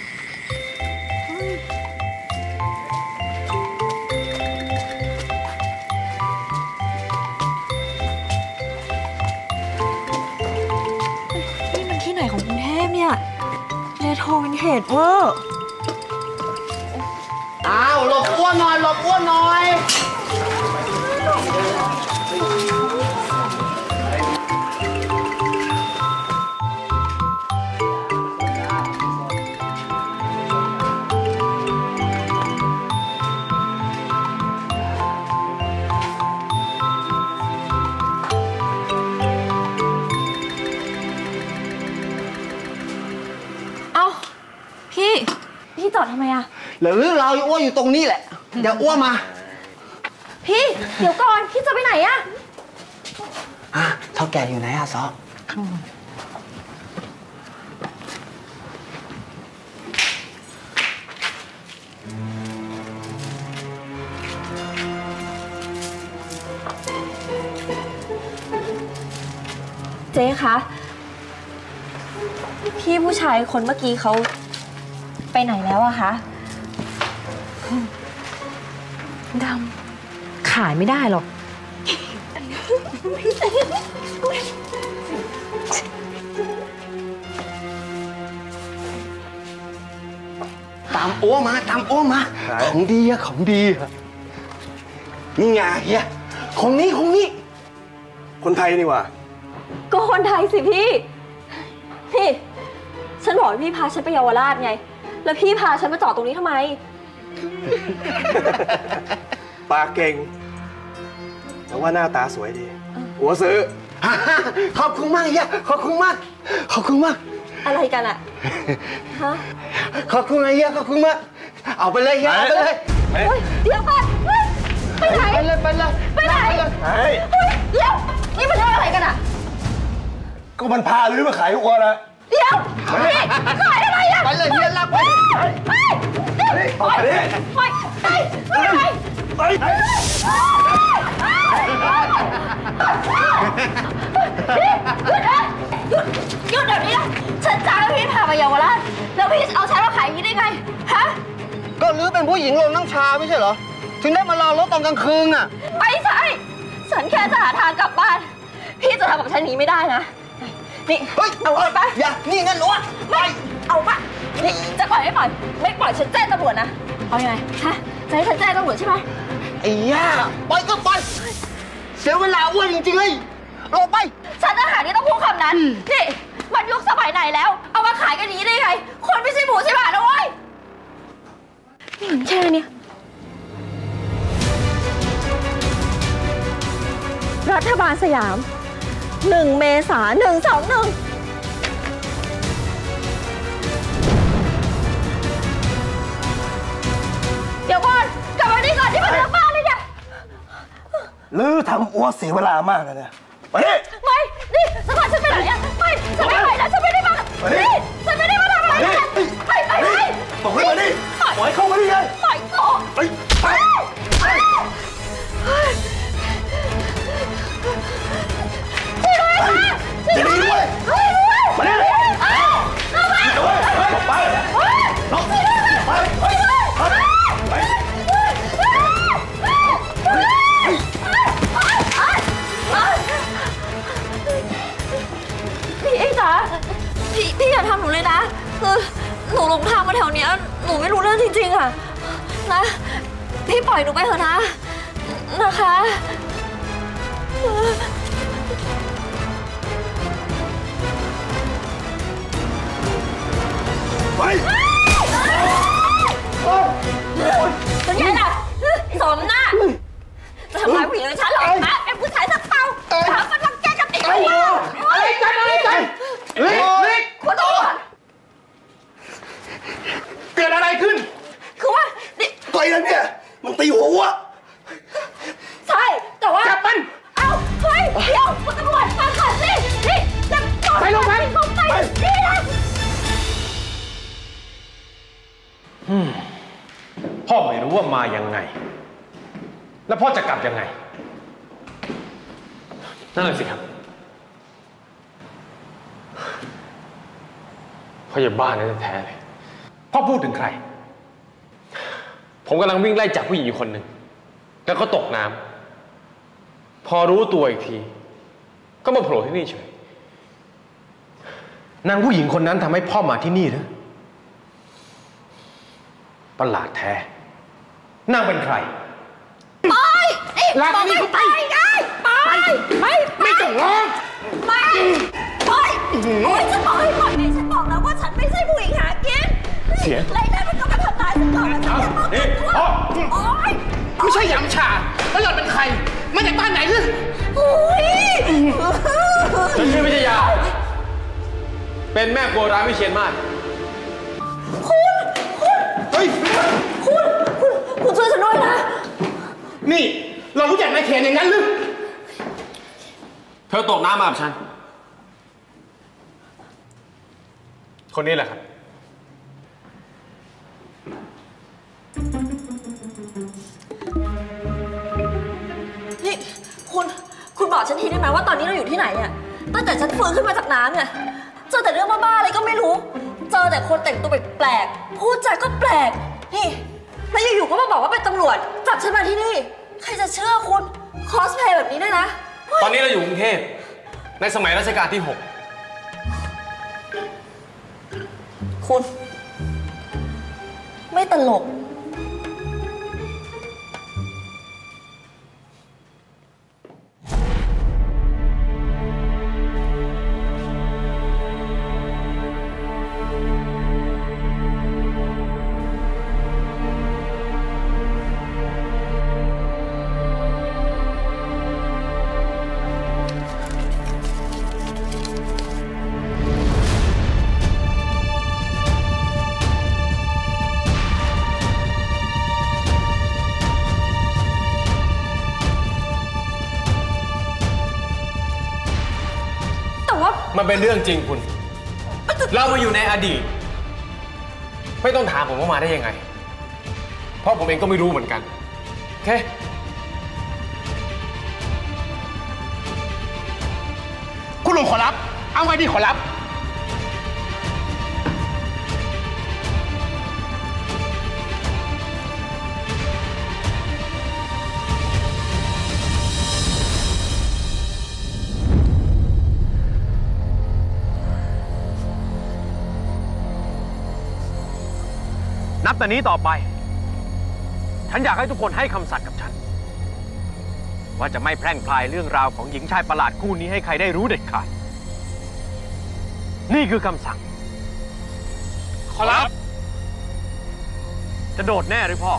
Speaker 11: นี่มันที่ไหนของกรุงเทพเนี่ยเรโทรวินเทจเวอร์
Speaker 2: อ้าวหลบอ้วนหน่อยหลบอ้วนหน่อย
Speaker 11: ไมอะ
Speaker 12: หรือเราอ้วอยู่ตรงนี้แหละ เดี๋ยวอ้วมา
Speaker 11: พี่เดี๋ยวก่อนพี่จะไปไหนอะ
Speaker 12: อ่ะเท่าแก่อยู่ไหนอะซอ
Speaker 11: เจ๊คะพี่ผู้ชายคนเมื่อกี้เขาไปไหนแล้วอะคะดำขายไม่ได้หรอก
Speaker 12: ตามอ้วมาตามอ้วมาของดีอะของดีอะนี่ไงเฮียของนี้ของนี้คนไทยนี่ว่า
Speaker 11: ก็คนไทยสิพี่พี่ฉันบอกให้พี่พาฉันไปเยาวราชไงแล้วพี่พาฉันมาจอดตรงนี้ทำไม
Speaker 2: ปากเก่งแต่ว่าหน้าตาสวยดีหัวซื้อ
Speaker 12: ขอบคุณมากเฮียขอบคุณมากขอบคุณมาก
Speaker 11: อะไรกันอะฮะ
Speaker 12: ขอบคุณเฮียขอบคุณมากเอาไปเลยเฮียเอาไปเลย
Speaker 11: เดี๋ยวก่อนไปไหน
Speaker 12: ไปเลยไปเลย
Speaker 11: ไปไหนเดี๋ยวนี่มันเรื่องอะไรกันอะ
Speaker 2: ก็มันพาลื้อมาขายอ้วนะ
Speaker 11: เดี๋ยวพี่ขายอะไรอะ
Speaker 12: ไปเลยเฮียรับไป
Speaker 11: ไปไปไปไปไปไปหยุดเดี๋ยวนี้นะฉันจ้างพี่พาไปเยาวราชแล้วพี่เอาฉันมาขายอย่างนี้ได้ไงฮะ
Speaker 12: ก็ลื้อเป็นผู้หญิงลงนั่งชาไม่ใช่เหรอถึงได้มารอรถตอนกลางคืนน่ะ
Speaker 11: ไม่ใช่ฉันแค่จะหาทางกลับบ้านพี่จะทำกับฉันนี้ไม่ได้นะนี่เอาไปปะ
Speaker 12: อย่านี่งั้นหรอ
Speaker 11: ไม่เอาปะนี่จะปล่อยไม่ปล่อยไม่ปล่อยฉันแจ้งตำรวจนะเอายังไงฮะจะให้ฉันแจ้งตำรวจใช่ไหม
Speaker 12: ไอ้ย่าไปก็ไปเสียเวลาอ้วนจริงๆเลยรอไป
Speaker 11: ฉันทหารนี่ต้องพูดคำนั้นนี่มันยุคสมัยไหนแล้วเอามาขายกันนี้ได้ไงคนไม่ใช่หมูใช่หมานะเว้ยนี่มันแค่นี้รัฐบาลสยามหนึ่งเมษาหนึ่งสองหนึ่งเดี๋ยวก่อนกลับมาดีก่อนที่มันเรื่องบ้านเลยเนี่ย
Speaker 2: ลื้อทำอ้วเสียเวลามากเลยเนี่ยไปดิ
Speaker 11: ไม่นี่สมัยฉันไปไหนอะไม่ฉันไม่ไปนะฉันไม่ได้มานี่ฉันไม่ได้มาทำอะไรนะไปไปไป
Speaker 2: บอกให้มาดิปล่อยเข้ามาดิเลย
Speaker 11: ปล่อยกู
Speaker 2: ไปไปจะดีด้วยมาดิไปไปไป
Speaker 11: พี่เอ๊จ๋าพี่พี่อย่าทำหนูเลยนะคือหนูหลงทางมาแถวเนี้ยหนูไม่รู้เรื่องจริงๆอะนะพี่ปล่อยหนูไปเถอะนะนะคะ
Speaker 2: ไป
Speaker 11: เป็นไงล่ะสมหน้าจะทำร้ายผู้หญิงเลยฉันหรอฮะเป็นผู้ชายสักเปล่าถามมันรังแกกับเด็กอะไร
Speaker 2: อะไรกันอะไรกันเล็กเล็ก
Speaker 11: คุณตำรวจ
Speaker 2: เกิดอะไรขึ้น
Speaker 11: คือว่า
Speaker 2: ต่อยแล้วเนี่ยมันตีหัว
Speaker 11: ใช่แต่ว่า
Speaker 2: จับมัน
Speaker 11: เอ้าเฮ้ยเดี๋ยวคุณตำรวจฟังก่อนสินี่จะ
Speaker 2: ไปลงไป
Speaker 11: ลงไปนี่นะ
Speaker 8: พ่อไม่รู้ว่ามายังไงแล้วพ่อจะกลับยังไงนั่นแหละสิครับพ่ออย่าบ้านะแท้เลยพ่อพูดถึงใครผมกำลังวิ่งไล่จับผู้หญิงอยู่คนหนึ่งแล้วก็ตกน้ำพอรู้ตัวอีกทีก็มาโผล่ที่นี่เฉยนางผู้หญิงคนนั้นทำให้พ่อมาที่นี่หรือประหลาดแท้นางเป็นใคร
Speaker 11: ไปบอกให้ไปไงไปไป
Speaker 2: ไม่ต้องร้อง
Speaker 11: ไปไปโอ๊ยฉันบอกให้ปล่อยไงฉันบอกแล้วว่าฉันไม่ใช่ผู้หญิงหากิน
Speaker 8: เสีย
Speaker 11: ไรนั่นมันก็มาทำร้ายฉันก่อนแล้วฉันจะป้องกันตัวโอ๊ย
Speaker 2: ไม่ใช่ยำชาแล้วเราเป็นใครมาจากบ้านไหนลึ
Speaker 11: โอ๊ย
Speaker 8: ฉันชื่อวิทยาเป็นแม่ครัวร้านวิเชียรมาศ
Speaker 11: คุณคุณ
Speaker 2: ฮ้ย
Speaker 11: คุณคุณคุณช่วยฉันด้วยนะ
Speaker 2: นี่เรารู้จักนายเขนอย่างนั้นหรือ
Speaker 1: เธอตกน้ำมากับฉันคนนี้แหละครับ
Speaker 11: นี่คุณคุณบอกฉันทีได้ไหมว่าตอนนี้เราอยู่ที่ไหนอะตั้งแต่ฉันฟื้นขึ้นมาจากน้ำเนี่ยเจอแต่เรื่องบ้าๆอะไรก็ไม่รู้เจอแต่คนแต่งตัวแปลกๆพูดจาก็แปลกนี่แล้วอยู่ๆก็มาบอกว่าเป็นตำรวจจับฉันมาที่นี่ใครจะเชื่อคุณคอสเพลย์แบบนี้ได้นะ
Speaker 1: ตอนนี้เราอยู่กรุงเทพในสมัยรัชกาลที่หก
Speaker 11: คุณไม่ตลก
Speaker 1: มันเป็นเรื่องจริงคุณเรามาอยู่ในอดีตไม่ต้องถามผมว่ามาได้ยังไงเพราะผมเองก็ไม่รู้เหมือนกันโอเค
Speaker 2: คุณลุงขอรับเอาไงดีขอรับ
Speaker 8: นับแต่นี้ต่อไปฉันอยากให้ทุกคนให้คำสัตย์กับฉันว่าจะไม่แพร่งพรายเรื่องราวของหญิงชายประหลาดคู่นี้ให้ใครได้รู้เด็ดขาดนี่คือคำสั่ง
Speaker 2: ขอรับ
Speaker 8: จะโดดแน่หรือพ่อ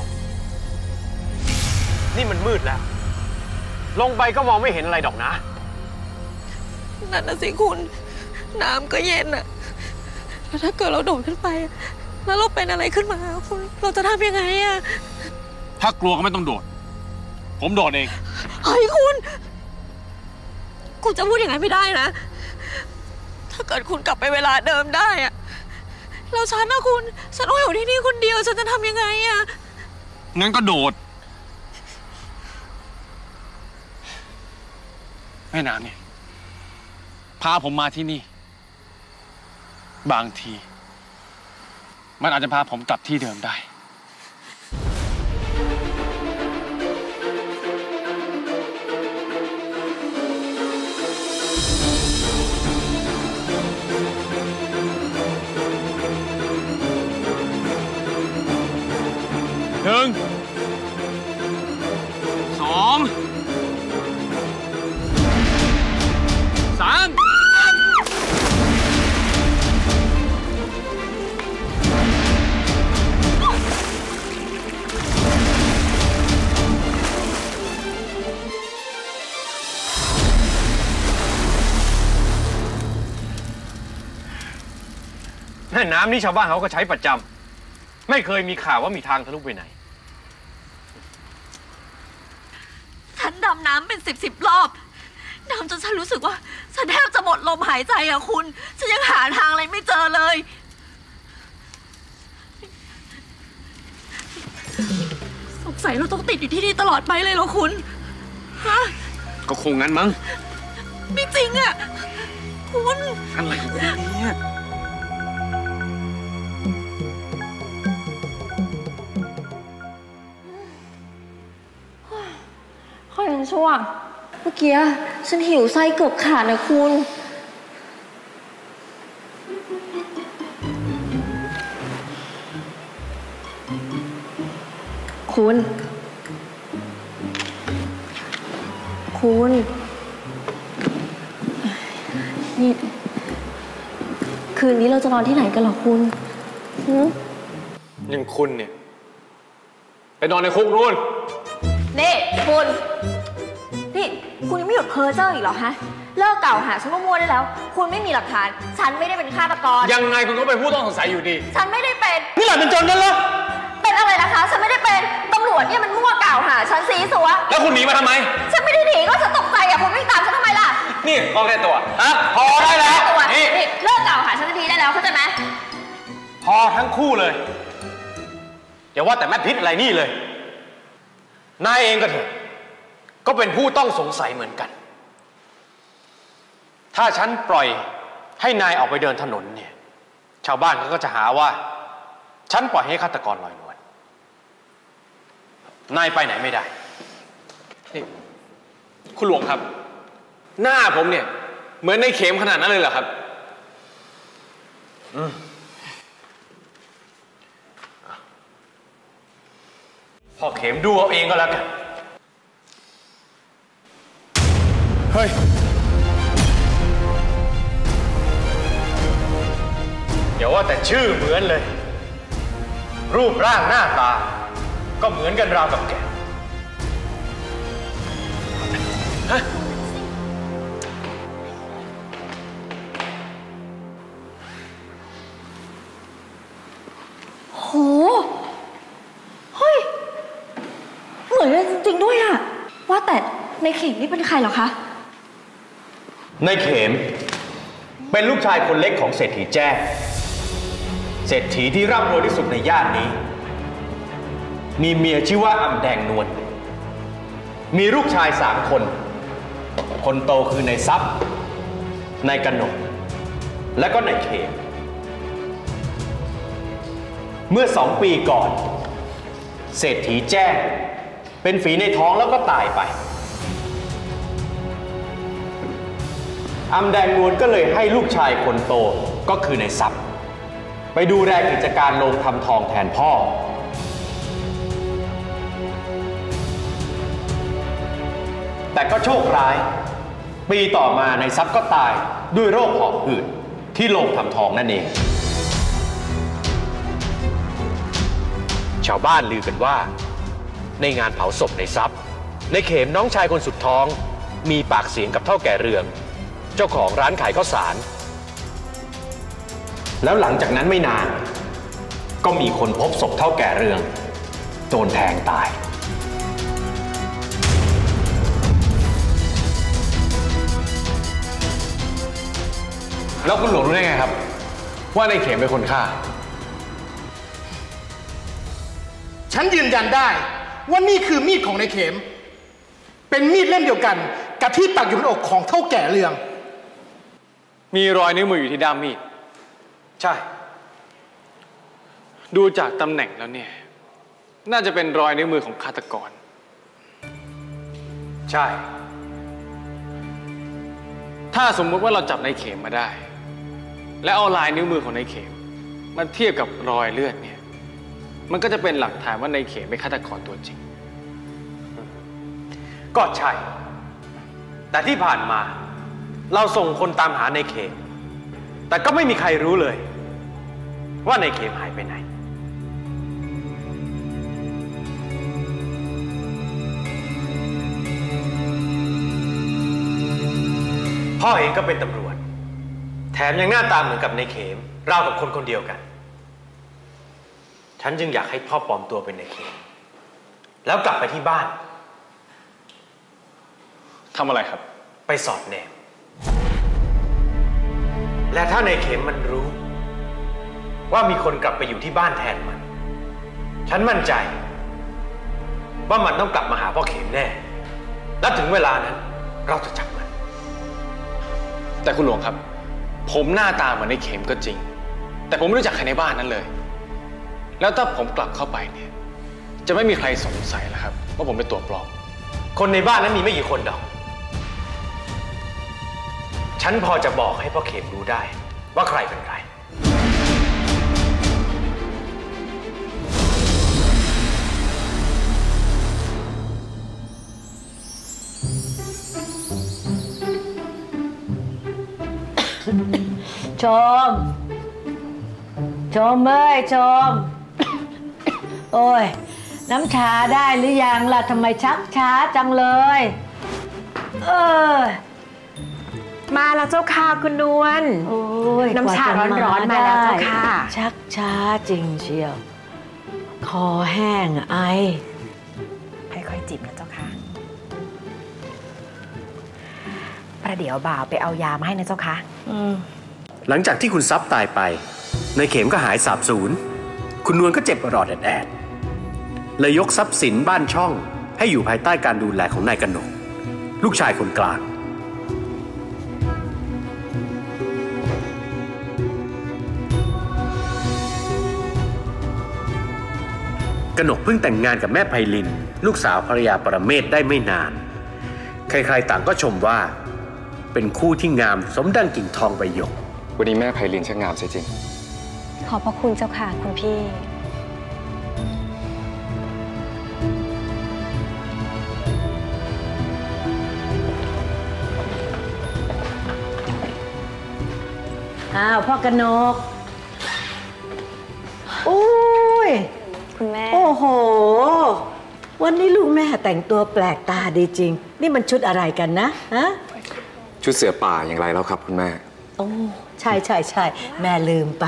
Speaker 8: นี่มันมืดแล้วลงไปก็มองไม่เห็นอะไรดอกนะ
Speaker 11: นั่นน่ะสิคุณน้ำก็เย็นอะแล้วถ้าเกิดเราโดดขึ้นไปแล้วเราเป็นอะไรขึ้นมาคุณเราจะทำยังไงอะ
Speaker 1: ถ้ากลัวก็ไม่ต้องโดดผมโดดเอง
Speaker 11: เฮ้ยคุณคุณจะพูดอย่างนั้นไม่ได้นะถ้าเกิดคุณกลับไปเวลาเดิมได้อะแล้วฉันนะคุณฉันต้องอยู่ที่นี่คนเดียวฉันจะทำยังไงอะ
Speaker 1: งั้นก็โดดแม่น้ำเนี่ยพาผมมาที่นี่บางทีมันอาจจะพาผมกลับที่เดิมได้หนึ่งสองสาม
Speaker 8: แม่น้ำนี่ชาวบ้านเขาก็ใช้ประจำไม่เคยมีข่าวว่ามีทางทะลุไปไหน
Speaker 11: ฉันดำน้ำเป็นสิบสิบรอบดำจนฉันรู้สึกว่าฉันแทบจะหมดลมหายใจอะคุณฉันยังหาทางอะไรไม่เจอเลยสงสัยเราต้องติดอยู่ที่นี่ตลอดไปเลยเหรอคุณฮะ
Speaker 1: ก็คงงั้นมั้ง
Speaker 11: ไม่จริงอะคุณ
Speaker 1: อะไรของคุณเนี่ย
Speaker 11: ข้อยังชั่วเมื่อกี้ฉันหิวไส้เกือบขาดนะคุณคุณคุณนี่คืนนี้เราจะนอนที่ไหนกันเหรอคุณ
Speaker 1: ยังคุณเนี่ยไปนอนในคุกนู่น
Speaker 11: นี่คุณนี่คุณยังไม่หยุดเพ้อเจ้ออีกเหรอฮะเลิกเก่าหาฉันมั่วๆได้แล้วคุณไม่มีหลักฐานฉันไม่ได้เป็นฆาตกร
Speaker 1: ยังไงคุณก็เป็นผู้ต้องสงสัยอยู่ดี
Speaker 11: ฉันไม่ได้เป็น
Speaker 2: นี่หล่อนเป็นโจรนั่นเหรอ
Speaker 11: เป็นอะไรนะคะฉันไม่ได้เป็นตำรวจเนี่ยมันมั่วกล่าวหาฉันซีสัว
Speaker 1: แล้วคุณหนีมาทำไม
Speaker 11: ฉันไม่ได้หนีก็ฉันตกใจอะคุณวิ่งตามฉันทำไมล่ะ
Speaker 1: นี่มองได้ตัวฮะพอได้แล้ว
Speaker 11: นี่เลิกกล่าวหาฉันทันทีได้แล้วเข้าใจไหม
Speaker 1: พอทั้งคู่เลยอย่าว่าแต่แม่พิษอะไรนี่เลยนายเองก็เถอะก็เป็นผู้ต้องสงสัยเหมือนกันถ้าฉันปล่อยให้นายออกไปเดินถนนเนี่ยชาวบ้านเขาก็จะหาว่าฉันปล่อยให้ฆาตกรลอยนวลนายไปไหนไม่ได้นี่คุณหลวงครับหน้าผมเนี่ยเหมือนในเข็มขนาดนั้นเลยเหรอครับอืมพอเข็มดูเอาเองก็แล้วกันเฮ้ยอย่าว่าแต่ชื่อเหมือนเลยรูปร่างหน้าตาก็เหมือนกันราวกับแกฮะ
Speaker 11: โหเฮ้ยเหมือนกันจริงๆด้วยอะว่าแต่ในเข็มนี่เป็นใครเหรอคะ
Speaker 8: ในเข็มเป็นลูกชายคนเล็กของเศรษฐีแจ้เศรษฐีที่ร่ำรวยที่สุดในย่านนี้มีเมียชื่อว่าอำแดงนวลมีลูกชายสามคนคนโตคือนายทรัพย์นายกนกและก็นายเข็มเมื่อสองปีก่อนเศรษฐีแจ้เป็นฝีในท้องแล้วก็ตายไปอำแดงนวลก็เลยให้ลูกชายคนโตก็คือนายทรัพย์ไปดูแลกิจการโรงทำทองแทนพ่อแต่ก็โชคร้ายปีต่อมานายทรัพย์ก็ตายด้วยโรคหอบหืดที่โรงทำทองนั่นเองชาวบ้านลือกันว่าในงานเผาศพนายทรัพย์นายเข็มน้องชายคนสุดท้องมีปากเสียงกับเฒ่าแก่เรืองเจ้าของร้านขายข้าวสารแล้วหลังจากนั้นไม่นานก็มีคนพบศพเฒ่าแก่เรืองโดนแทงตาย
Speaker 1: แล้วคุณหลวงรู้ได้ไงครับว่านายเข็มเป็นคนฆ่า
Speaker 7: ฉันยืนยันได้ว่านี่คือมีดของนายเข็มเป็นมีดเล่มเดียวกันกับที่ปักอยู่บนอกของเฒ่าแก่เรือง
Speaker 1: มีรอยนิ้วมืออยู่ที่ด้ามมีดใช่ดูจากตำแหน่งแล้วเนี่ยน่าจะเป็นรอยนิ้วมือของฆาตกรใช่ถ้าสมมุติว่าเราจับนายเข็มมาได้และเอาลายนิ้วมือของนายเข็มมาเทียบกับรอยเลือดเนี่ยมันก็จะเป็นหลักฐานว่านายเข็มเป็นฆาตกรตัวจริงก็ใช่แต่ที่ผ่านมาเราส่งคนตามหานายเข็มแต่ก็ไม่มีใครรู้เลยว่านายเข็มหายไปไหนพ่อเองก็เป็นตำรวจแถมยังหน้าตาเหมือนกับนายเข็มราวกับคนคนเดียวกันฉันจึงอยากให้พ่อปลอมตัวเป็นนายเข็มแล้วกลับไปที่บ้านทำอะไรครับไปสอดแนมและถ้านายเข็มมันรู้ว่ามีคนกลับไปอยู่ที่บ้านแทนมันฉันมั่นใจว่ามันต้องกลับมาหาพ่อเข็มแน่และถึงเวลานั้นเราจะจับมันแต่คุณหลวงครับผมหน้าตาเหมือนนายเข็มก็จริงแต่ผมไม่รู้จักใครในบ้านนั้นเลยแล้วถ้าผมกลับเข้าไปเนี่ยจะไม่มีใครสงสัยแล้วครับว่าผมเป็นตัวปลอมคนในบ้านนั้นมีไม่กี่คนดอกฉันพอจะบอกให้พ่อเข็มรู้ได้ว่าใครเป็นใคร
Speaker 3: ชมชมเอ้ยชมโอ้ยน้ำชาได้หรือยังล่ะทำไมชักช้าจังเลยเออ
Speaker 9: มาแล้วเจ้าค่ะคุณนวล
Speaker 3: โอ้ย
Speaker 9: น้ำชาร้อนๆมาแล้วเจ้าค่ะ
Speaker 3: ชักช้าจริงเชียวคอแห้งไอ
Speaker 9: ค่อยๆจิบนะเจ้าค่ะประเดี๋ยวบ่าวไปเอายามาให้นะเจ้าค่ะ
Speaker 8: หลังจากที่คุณซับตายไปนายเข็มก็หายสาบสูญคุณนวลก็เจ็บอรอดแอดๆเลยยกทรัพย์สินบ้านช่องให้อยู่ภายใต้การดูแลของนายกนกลูกชายคนกลางกนกเพิ่งแต่งงานกับแม่ไพลินลูกสาวภรรยาปรเมศได้ไม่นานใครๆต่างก็ชมว่าเป็นคู่ที่งามสมดังกิ่งทองใบหยกวันนี้แม่ไพลินช่างงามเสียจริง
Speaker 4: ขอบพระคุณเจ้าค่ะคุณพี่
Speaker 3: อ้าวพ่อกนกโอ้ย
Speaker 4: คุณแม่
Speaker 3: โอ้โหวันนี้ลูกแม่แต่งตัวแปลกตาดีจริงนี่มันชุดอะไรกันนะฮะ
Speaker 1: ชุดเสือป่าอย่างไรแล้วครับคุณแม่
Speaker 3: โอ้ใช่ใช่ใช่แม่ลืมไป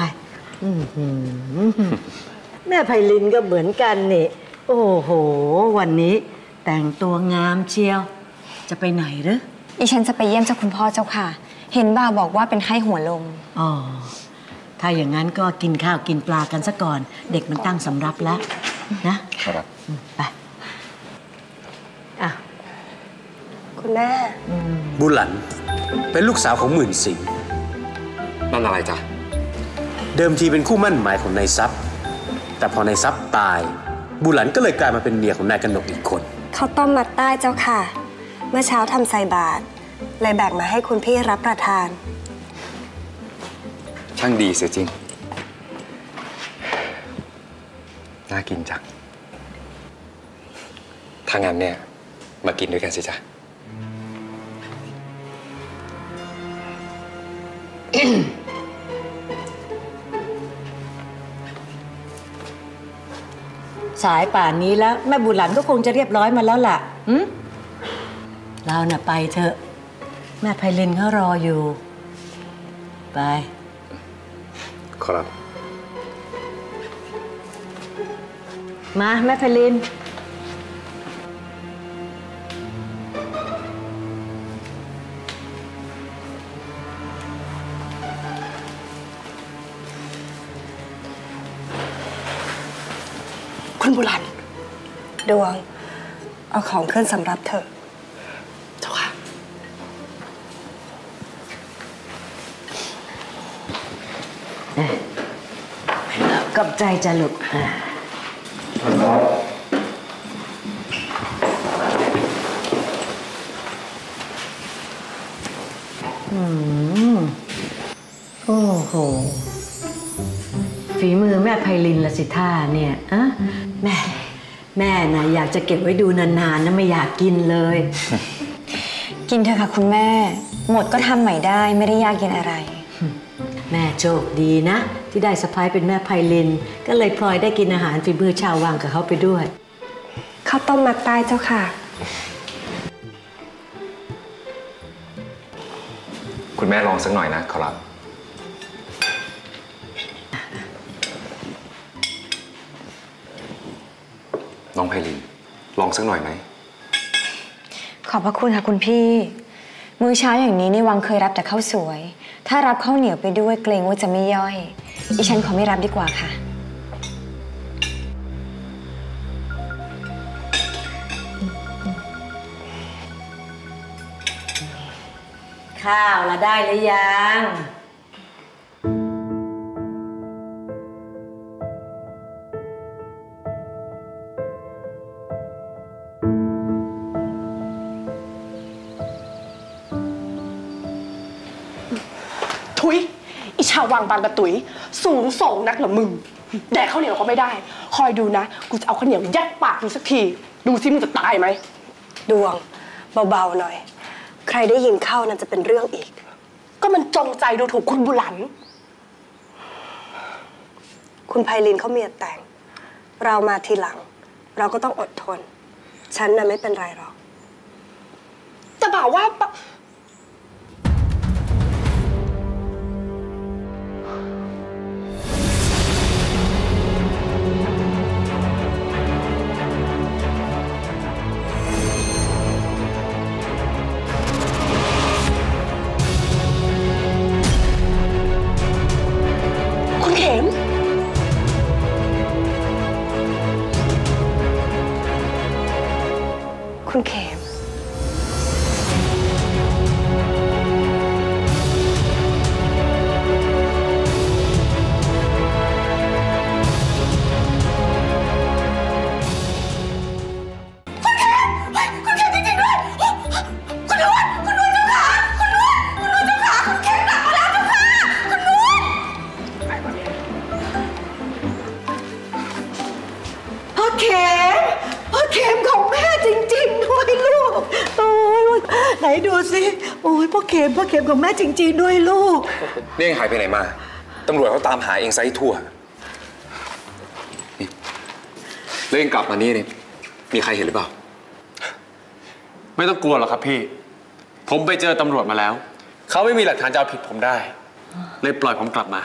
Speaker 3: แม่ไพลินก็เหมือนกันนี่โอ้โหวันนี้แต่งตัวงามเชียวจะไปไหนหรือ
Speaker 4: ดิฉันจะไปเยี่ยมเจ้าคุณพ่อเจ้าค่ะเห็นบ่าวบอกว่าเป็นไข้หัวลม
Speaker 3: อ๋อถ้าอย่างนั้นก็กินข้าวกินปลากันซะก่อนเด็กมันตั้งสำรับแล้วนะครับไปอ่ะ
Speaker 4: คุณแม่
Speaker 8: บุหลันเป็นลูกสาวของหมื่นสิงห์
Speaker 1: นั่นอะไรจ๊ะ
Speaker 8: เดิมทีเป็นคู่มั่นหมายของนายทรัพย์แต่พอนายทรัพย์ตายบุหลันก็เลยกลายมาเป็นเมียของนายกนกอีกคน
Speaker 4: เขาต้มมัดใต้เจ้าค่ะเมื่อเช้าทำใส่บาตรเลยแบ่งมาให้คุณพี่รับประทาน
Speaker 1: ช่างดีเสียจริงน่ากินจังถ้างั้นเนี่ยมากินด้วยกันสิจ๊ะ
Speaker 3: สายป่านนี้แล้วแม่บุหลันก็คงจะเรียบร้อยมาแล้วล่ะเราน่ะไปเถอะแม่ไพลินเขารออยู่ไป
Speaker 1: ครับ
Speaker 3: มาแม่ไพลิน
Speaker 4: คุณบุหลันดวงเอาของขึ้นสำรับเถอะ
Speaker 9: เจ้าค่ะ
Speaker 3: ขอบใจจ้ะลูกอืมโอ้โหฝีมือแม่ไพลินละสิท่าเนี่ยอะแม่แม่นะอยากจะเก็บไว้ดูนานๆนะไม่อยากกินเลย
Speaker 4: กินเถอะค่ะคุณแม่หมดก็ทำใหม่ได้ไม่ได้ยากเย็นอะไร
Speaker 3: แม่โชคดีนะที่ได้สะพ้ายเป็นแม่ไพลินก็เลยพลอยได้กินอาหารฝีมือชาววังกับเขาไปด้วย
Speaker 4: ข้าวต้มมัดใต้เจ้าค่ะ
Speaker 1: คุณแม่ลองสักหน่อยนะขอรับน้องไพลินลองสักหน่อยไหม
Speaker 4: ขอบพระคุณค่ะคุณพี่มื้อเช้าอย่างนี้ในวังเคยรับแต่ข้าวสวยถ้ารับข้าวเหนียวไปด้วยเกรงว่าจะไม่ย่อยดิฉันขอไม่รับดีกว่าค่ะ
Speaker 3: ข้าวละได้หรือยัง
Speaker 13: ทุยอิชาววังบางกระตุยสูงส่งนักเหรอมึงแดกข้าวเหนียวก็ไม่ได้คอยดูนะกูจะเอาข้าวเหนียวยัดปากมึงสักทีดูซิมึงจะตายไหม
Speaker 4: ดวงเบาๆหน่อยใครได้ยินเข้านั่นจะเป็นเรื่องอีก
Speaker 13: ก็มันจงใจดูถูกคุณบุหลัน
Speaker 4: คุณไพลินเขาเมียแต่งเรามาทีหลังเราก็ต้องอดทนฉันน่ะไม่เป็นไรหรอก
Speaker 13: จะบอกว่า
Speaker 3: ดูสิโอ้ยพ่อเข็มพ่อเข็มของแม่จริงๆด้วยลูก
Speaker 1: นี่หายไปไหนมาตำรวจเขาตามหาเองไซทั่วนี่แล้วเองกลับมานี่เนี่ยมีใครเห็นหรือเปล่าไม่ต้องกลัวหรอกครับพี่ผมไปเจอตำรวจมาแล้วเขาไม่มีหลักฐานจะเอาผิดผมได้เลยปล่อยผมกลับมา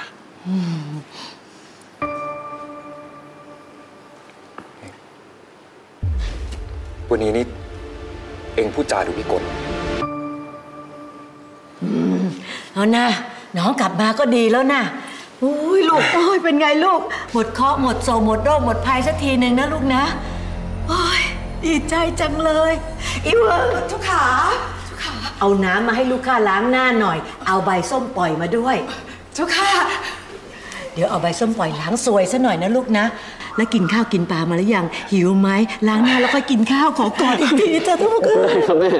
Speaker 1: วันนี้นี่เองพูดจาดูพิกล
Speaker 3: เอานะน้องกลับมาก็ดีแล้วนะอุ้ยลูกโอ้ยเป็นไงลูกหมดเคราะห์หมดโศกหมดโรคหมดภัยสักทีหนึ่งนะลูกนะโอ้ยดีใจจังเลยอีเวอร์ทุกขาทุกขาเอาน้ำมาให้ลูกข้าล้างหน้าหน่อยเอาใบส้มปล่อยมาด้วยเจ้าค่ะเดี๋ยวเอาใบส้มปล่อยล้างซวยซะหน่อยนะลูกนะแล้วกินข้าวกินปลามาหรือยังหิวไหมล้างหน้าแล้วค่อยกินข้าวขอกอดอีกทีจ้ะทุกคนครับแม่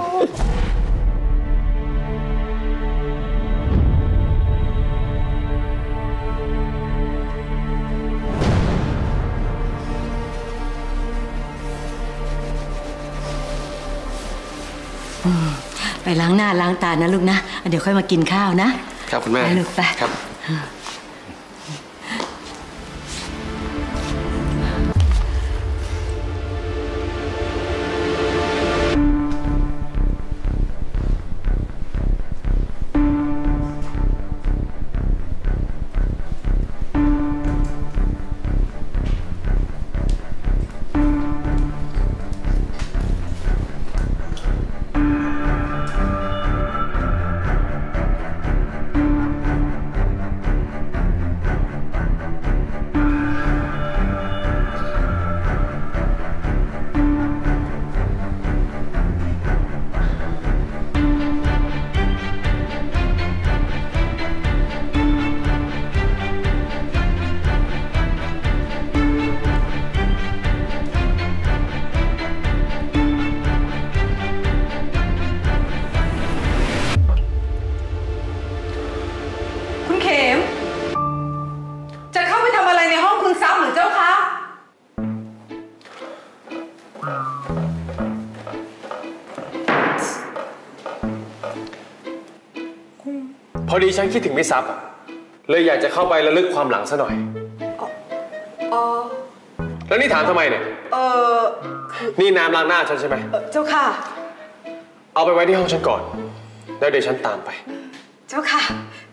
Speaker 3: ไปล้างหน้าล้างตานะลูกนะเดี๋ยวค่อยมากินข้าวนะครับคุณแม่ไปลูกไปครับ
Speaker 1: พอดีฉันคิดถึงมิซับเลยอยากจะเข้าไประลึกความหลังซะหน่อยอ๋อแล้วนี่ถามทำไมเนี่ยเออนี่น้ำล้างหน้าฉันใช่ไหมเจ้าค่ะเอาไปไว้ที่ห้องฉันก่อนแล้วเดี๋ยวฉันตามไปเจ้าค่ะ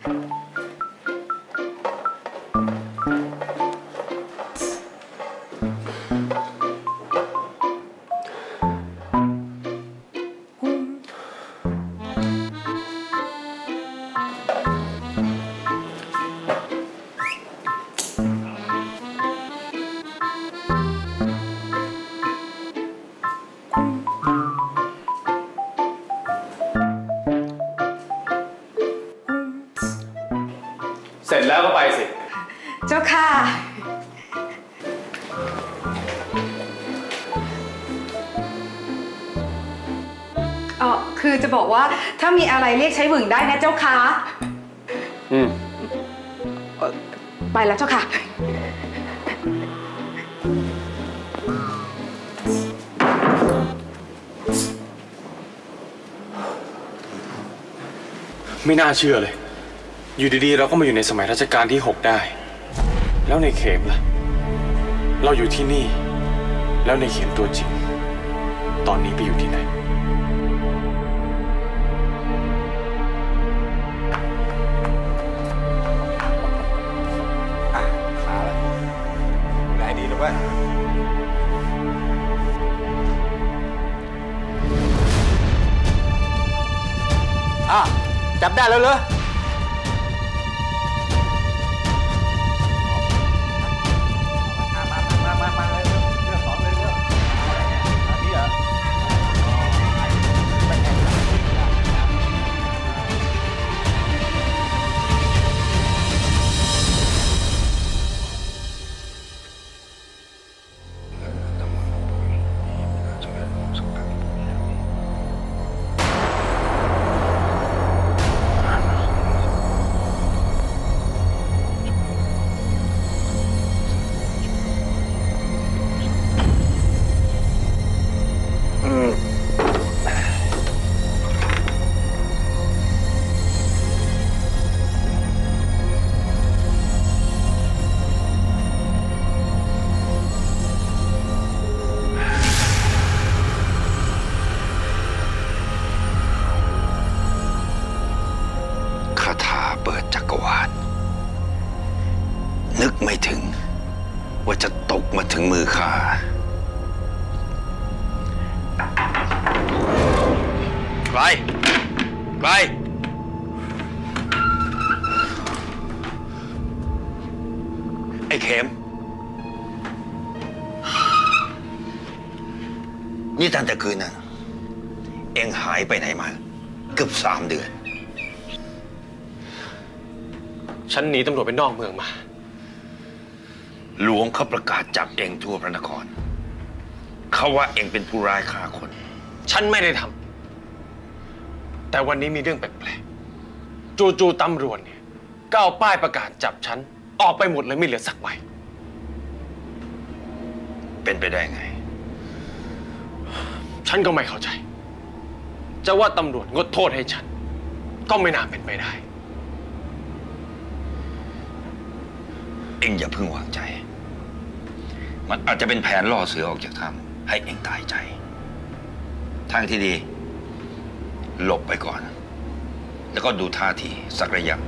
Speaker 1: เสร็จแล้วก็ไปสิเจ้าค่ะอ๋อคือจะบอกว่าถ้ามีอะไรเรียกใช้หวึงได้นะเจ้าค่ะอืมไปแล้วเจ้าค่ะไม่น่าเชื่อเลยอยู่ดีๆเราก็มาอยู่ในสมัยรัชกาลที่หกได้แล้วในเข็มล่ะเราอยู่ที่นี่แล้วในเข็มตัวจริงตอนนี้ไปอยู่ที่ไหนอ่ะมาแล้วได้ดีหรือเปล่าอ่ะจับได้แล้วเหรอ
Speaker 6: าทนึกไม่ถึงว่าจะตกมาถึงมือข้าไกลไกลไอ้เข็มนี่ตั้งแต่คืนนั้นเอ็งหายไปไหนมาเกือบสามเดือน
Speaker 1: ฉันหนีตำรวจไปนอกเมืองมา
Speaker 6: หลวงเขาประกาศจับเอ็งทั่วพระนครเขาว่าเอ็งเป็นผู้ร้ายฆ่าคน
Speaker 1: ฉันไม่ได้ทำแต่วันนี้มีเรื่องแปลกๆจู่ๆตำรวจเนี่ยก็เอาป้ายประกาศจับฉันออกไปหมดเลยไม่เหลือสักใบ
Speaker 6: เป็นไปได้ไง
Speaker 1: ฉันก็ไม่เข้าใจจะว่าตำรวจงดโทษให้ฉันก็ไม่น่าเป็นไปได้
Speaker 6: เอ็งอย่าเพิ่งวางใจมันอาจจะเป็นแผนล่อเสือออกจากถ้ำให้เอ็งตายใจทางที่ดีหลบไปก่อนแล้วก็ดูท่าทีสักระยะ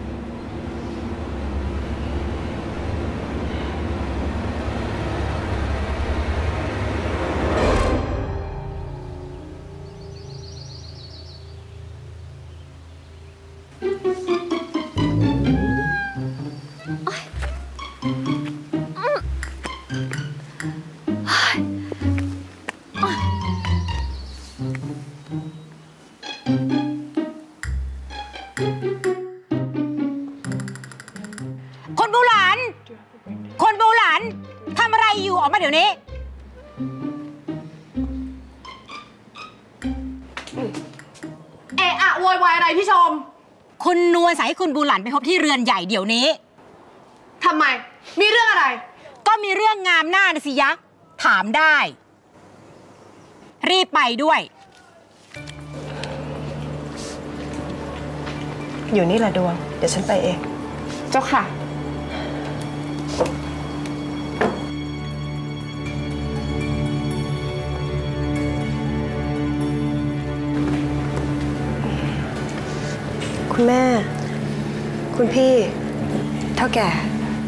Speaker 14: คนบูหลานคนบูหลานทำอะไรอยู่ออกมาเดี๋ยวนี้
Speaker 13: เอะอะโวยวายอะไรพี่ชม
Speaker 14: คุณนวลสายคุณบูหลานไปพบที่เรือนใหญ่เดี๋ยวนี้
Speaker 13: ทำไมมีเรื่องอะไร
Speaker 14: ก็มีเรื่องงามหน้านะสิยะถามได้รีบไปด้วย
Speaker 4: อยู่นี่แหละดวงเดี๋ยวฉันไปเอง
Speaker 13: เจ้าค่ะ
Speaker 4: คุณแม่คุณพี่เท่าแก่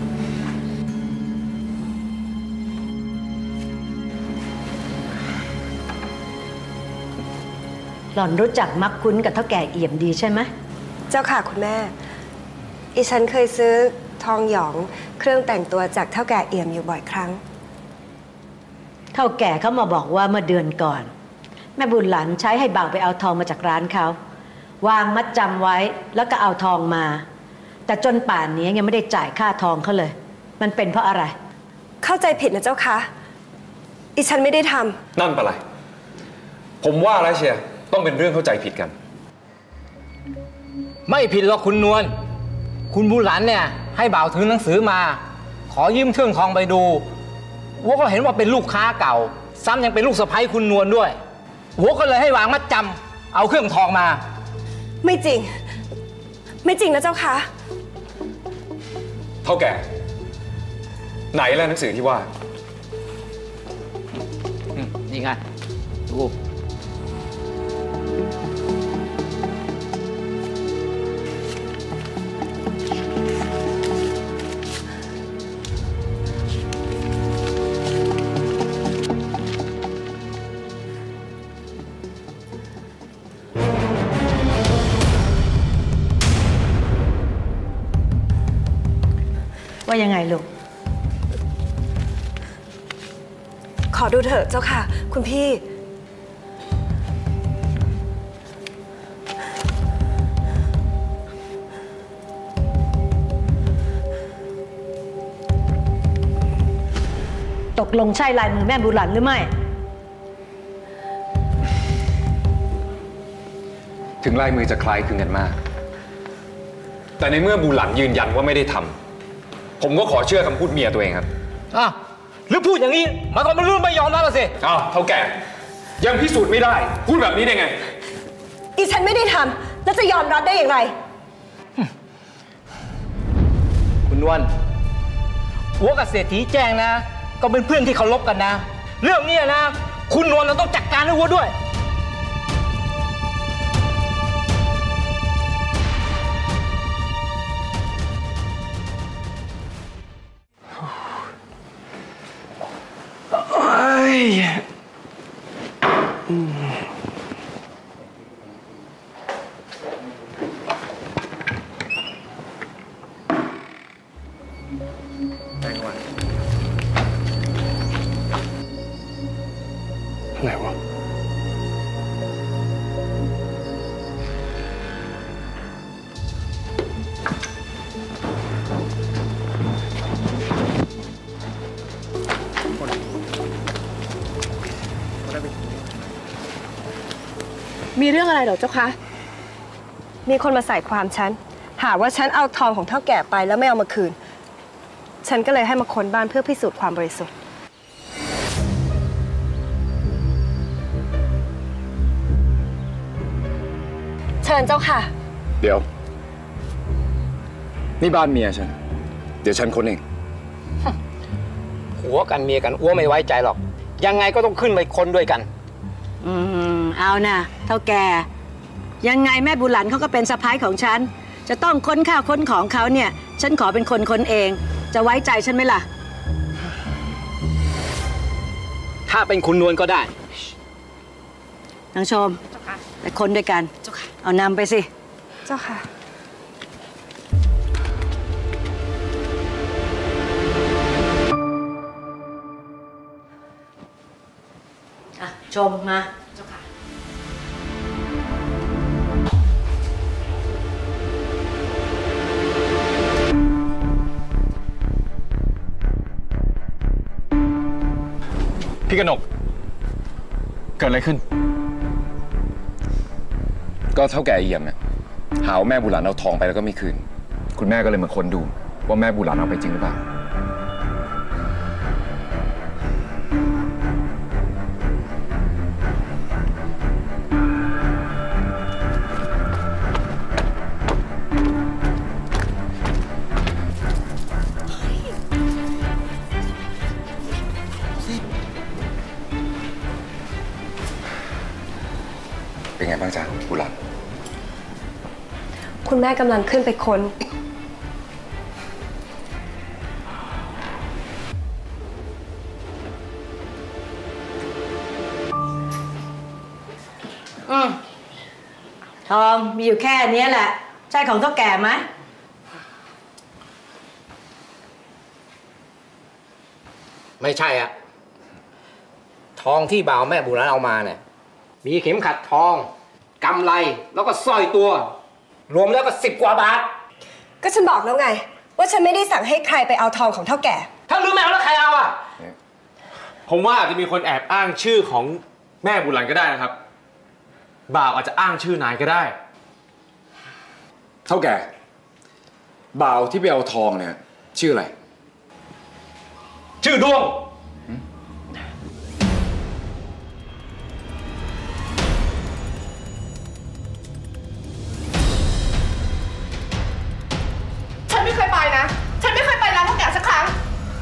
Speaker 3: หล่อนรู้จักมักคุ้นกับเท่าแก่เอี่ยมดีใช่ไหม
Speaker 4: เจ้าค่ะคุณแม่อีฉันเคยซื้อทองหยองเครื่องแต่งตัวจากเท่าแก่เอี่ยมอยู่บ่อยครั้ง
Speaker 3: เท่าแก่เขามาบอกว่าเมื่อเดือนก่อนแม่บุญหลานใช้ให้บ่าวไปเอาทองมาจากร้านเขาวางมัดจำไว้แล้วก็เอาทองมาแต่จนป่านนี้ยังไม่ได้จ่ายค่าทองเขาเลยมันเป็นเพราะอะไร
Speaker 4: เข้าใจผิดนะเจ้าคะอีฉันไม่ได้ทำ
Speaker 1: นั่นปะไรผมว่าแล้วเชียร์ต้องเป็นเรื่องเข้าใจผิดกัน
Speaker 2: ไม่ผิดหรอกคุณนวลคุณบุหลันเนี่ยให้บ่าวถือหนังสือมาขอยืมเครื่องทองไปดูวัวก็เห็นว่าเป็นลูกค้าเก่าซ้ำยังเป็นลูกสะใภ้คุณนวลด้วยวัวก็เลยให้วางมัดจำเอาเครื่องทองมา
Speaker 4: ไม่จริงไม่จริงนะเจ้าคะ
Speaker 1: เท่าแก่ไหนล่ะหนังสือที่ว่า
Speaker 2: นี่ไงดู
Speaker 3: ว่ายังไงลูก
Speaker 4: ขอดูเถอะเจ้าค่ะคุณพี่
Speaker 3: ตกลงใช่ลายมือแม่บุหลันหรือไม่
Speaker 1: ถึงลายมือจะคล้ายคลึงกันมากแต่ในเมื่อบูหลันยืนยันว่าไม่ได้ทำผมก็ขอเชื่อคำพูดเมียตัวเองครับ
Speaker 2: อ้าวหรือพูดอย่างนี้มันก็ไม่รู้ไม่ยอมรับละสิ
Speaker 1: อ้าวเท่าแก่ยังพิสูจน์ไม่ได้พูดแบบนี้ได้ไง
Speaker 4: อีฉันไม่ได้ทำแล้วจะยอมรับได้อย่างไร
Speaker 2: คุณนวลหัวกับเศรษฐีแจ้งนะก็เป็นเพื่อนที่เคารพกันนะเรื่องนี้นะคุณนวลเราต้องจัดการให้หัวด้วยอะไรวะ
Speaker 13: มีเรื่องอะไรเหรอเจ้าคะ
Speaker 4: มีคนมาใส่ความฉันหาว่าฉันเอาทองของเท่าแก่ไปแล้วไม่เอามาคืน ฉันก็เลยให้มาค้นบ้านเพื่อพิสูจน์ความบริสุทธิ์เชิญเจ้าค่ะ
Speaker 1: เดี๋ยว นี่บ้านเมียฉัน เดี๋ยวฉันค้นเอง
Speaker 15: ผัวกันเมียกันอ้วไม่ไว้ใจหรอก ยังไงก็ต้องขึ้นไปค้นด้วยกัน
Speaker 3: อืมเอานะเท่าแก่ยังไงแม่บุหลันเขาก็เป็นสะพ้ายของฉันจะต้องค้นข้าวค้นของเขาเนี่ยฉันขอเป็นคนค้นเองจะไว้ใจฉันไหมล่ะ
Speaker 15: ถ้าเป็นคุณนวลก็ได้
Speaker 3: นางชมไปค้นด้วยกันเอานำไปสิ
Speaker 4: เจ้าค่ะ
Speaker 3: อ่ะชมมา
Speaker 1: พี่กนกเกิดอะไรขึ้น
Speaker 16: ก็เท่าแก่เอี่ยมเนี่ยหาว่าแม่บุหลานเอาทองไปแล้วก็ไม่คืนคุณแม่ก็เลยมาค้นดูว่าแม่บุหลานเอาไปจริงหรือเปล่าเป็นไงบ้างจ๊ะบุหลาน
Speaker 4: คุณแม่กำลังขึ้นไปค้น
Speaker 3: อืมทองมีอยู่แค่นี้แหละใช่ของเท่าแก่ไหม
Speaker 15: ไม่ใช่อะทองที่บ่าวแม่บุหลานเอามาเนี่ยมีเข็มขัดทองกำไลแล้วก็สร้อยตัว รวมแล้วก็สิบกว่าบาท
Speaker 4: ก็ฉันบอกแล้วไง ว่าฉันไม่ได้สั่งให้ใครไปเอาทองของเท่าแก่
Speaker 15: ถ้ารู้แม่แล้วใครเอาอ่ะ
Speaker 1: ผมว่าอาจจะมีคนแอบอ้างชื่อของแม่บุหลันก็ได้นะครับบ่าวอาจจะอ้างชื่อนายก็ได้
Speaker 16: เท่าแก่บ่าวที่ไปเอาทองเนี่ยชื่ออะไร
Speaker 1: ชื่อดวง
Speaker 13: ฉันไม่เคยไปนะ ฉันไม่เคยไปร้านเท่าแก่สักครั้ง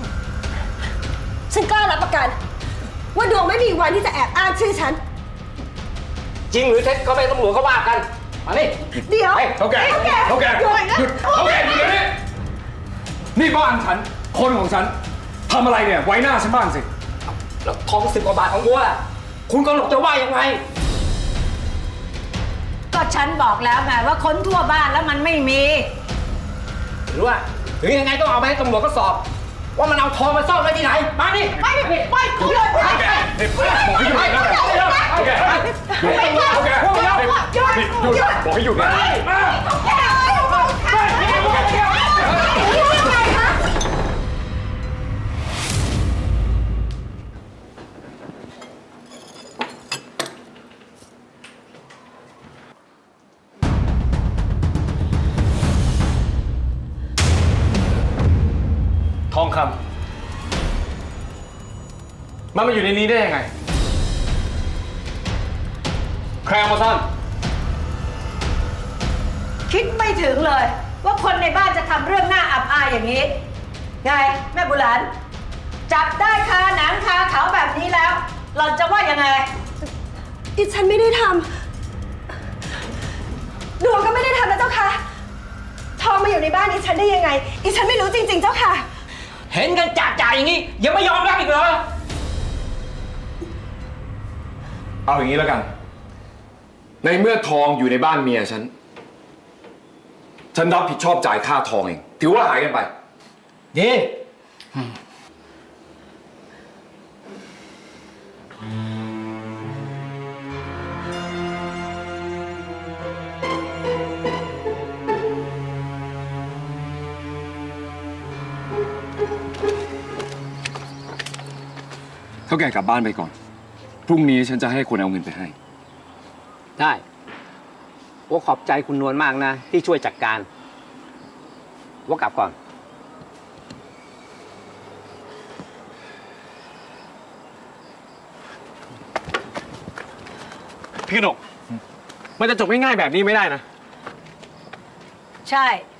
Speaker 4: ฉันกล้ารับประกัน ว่าดวงไม่มีวันที่จะแอบอ้างชื่อฉัน
Speaker 15: จริงหรือเท็จก็ไม่ตำรวจก็ว่ากันมานี่
Speaker 4: เดี๋ยว
Speaker 16: เท่าแก่
Speaker 4: เท่าแก่
Speaker 16: เท่าแก่
Speaker 4: หยุด
Speaker 16: หยุดเท่าแก่หยุดเดี๋ยวนี้นี่บ้านฉันคนของฉันทำอะไรเนี่ยไว้หน้าฉันบ้างสิ
Speaker 15: แล้วทองสิบกว่าบาทของวัวล่ะคุณกนกจะว่ายังไง
Speaker 3: ก็ฉันบอกแล้วไงว่าค้นทั่วบ้านแล้วมันไม่มี
Speaker 15: หรือว่าหรือยังไงต้องเอาไปให้ตำรวจก็สอบ ว่ามันเอาทองมาซ่อนไว้ที่ไหนมาดิไปดิไปหยุดเลยไปหยุดบอกให้หยุดนะโอเคโอเคโอเคหยุดบอกให้หยุดนะ
Speaker 1: ทองคำมันมาอยู่ในนี้ได้ยังไงใครเอามาซ่อน
Speaker 3: คิดไม่ถึงเลยว่าคนในบ้านจะทำเรื่องน่าอับอายอย่างนี้ไงแม่บุหลานจับได้คาหนังคาเขาแบบนี้แล้วหล่อนจะว่ายังไง
Speaker 4: ดิฉันไม่ได้ทำดวงก็ไม่ได้ทำนะเจ้าค่ะทองมาอยู่ในบ้านดิฉันได้ยังไงดิฉันไม่รู้จริงๆเจ้าค่ะ
Speaker 15: เห็นกันจ่าๆอย่างนี้ยังไม่ยอมรับอีกเหรอ
Speaker 16: เอาอย่างนี้แล้วกันในเมื่อทองอยู่ในบ้านเมียฉัน ฉันรับผิดชอบจ่ายค่าทองเอง ถือว่าหายกันไป
Speaker 15: ดี
Speaker 16: เท่าแก่กลับบ้านไปก่อน พรุ่งนี้ฉันจะให้คนเอาเงินไปให้
Speaker 15: ได้โอ้ขอบใจคุณนวลมากนะที่ช่วยจัดการว่ากลับก่อน
Speaker 1: พี่กนกมันจะจบง่ายๆแบบนี้ไม่ได้นะ
Speaker 3: ใช่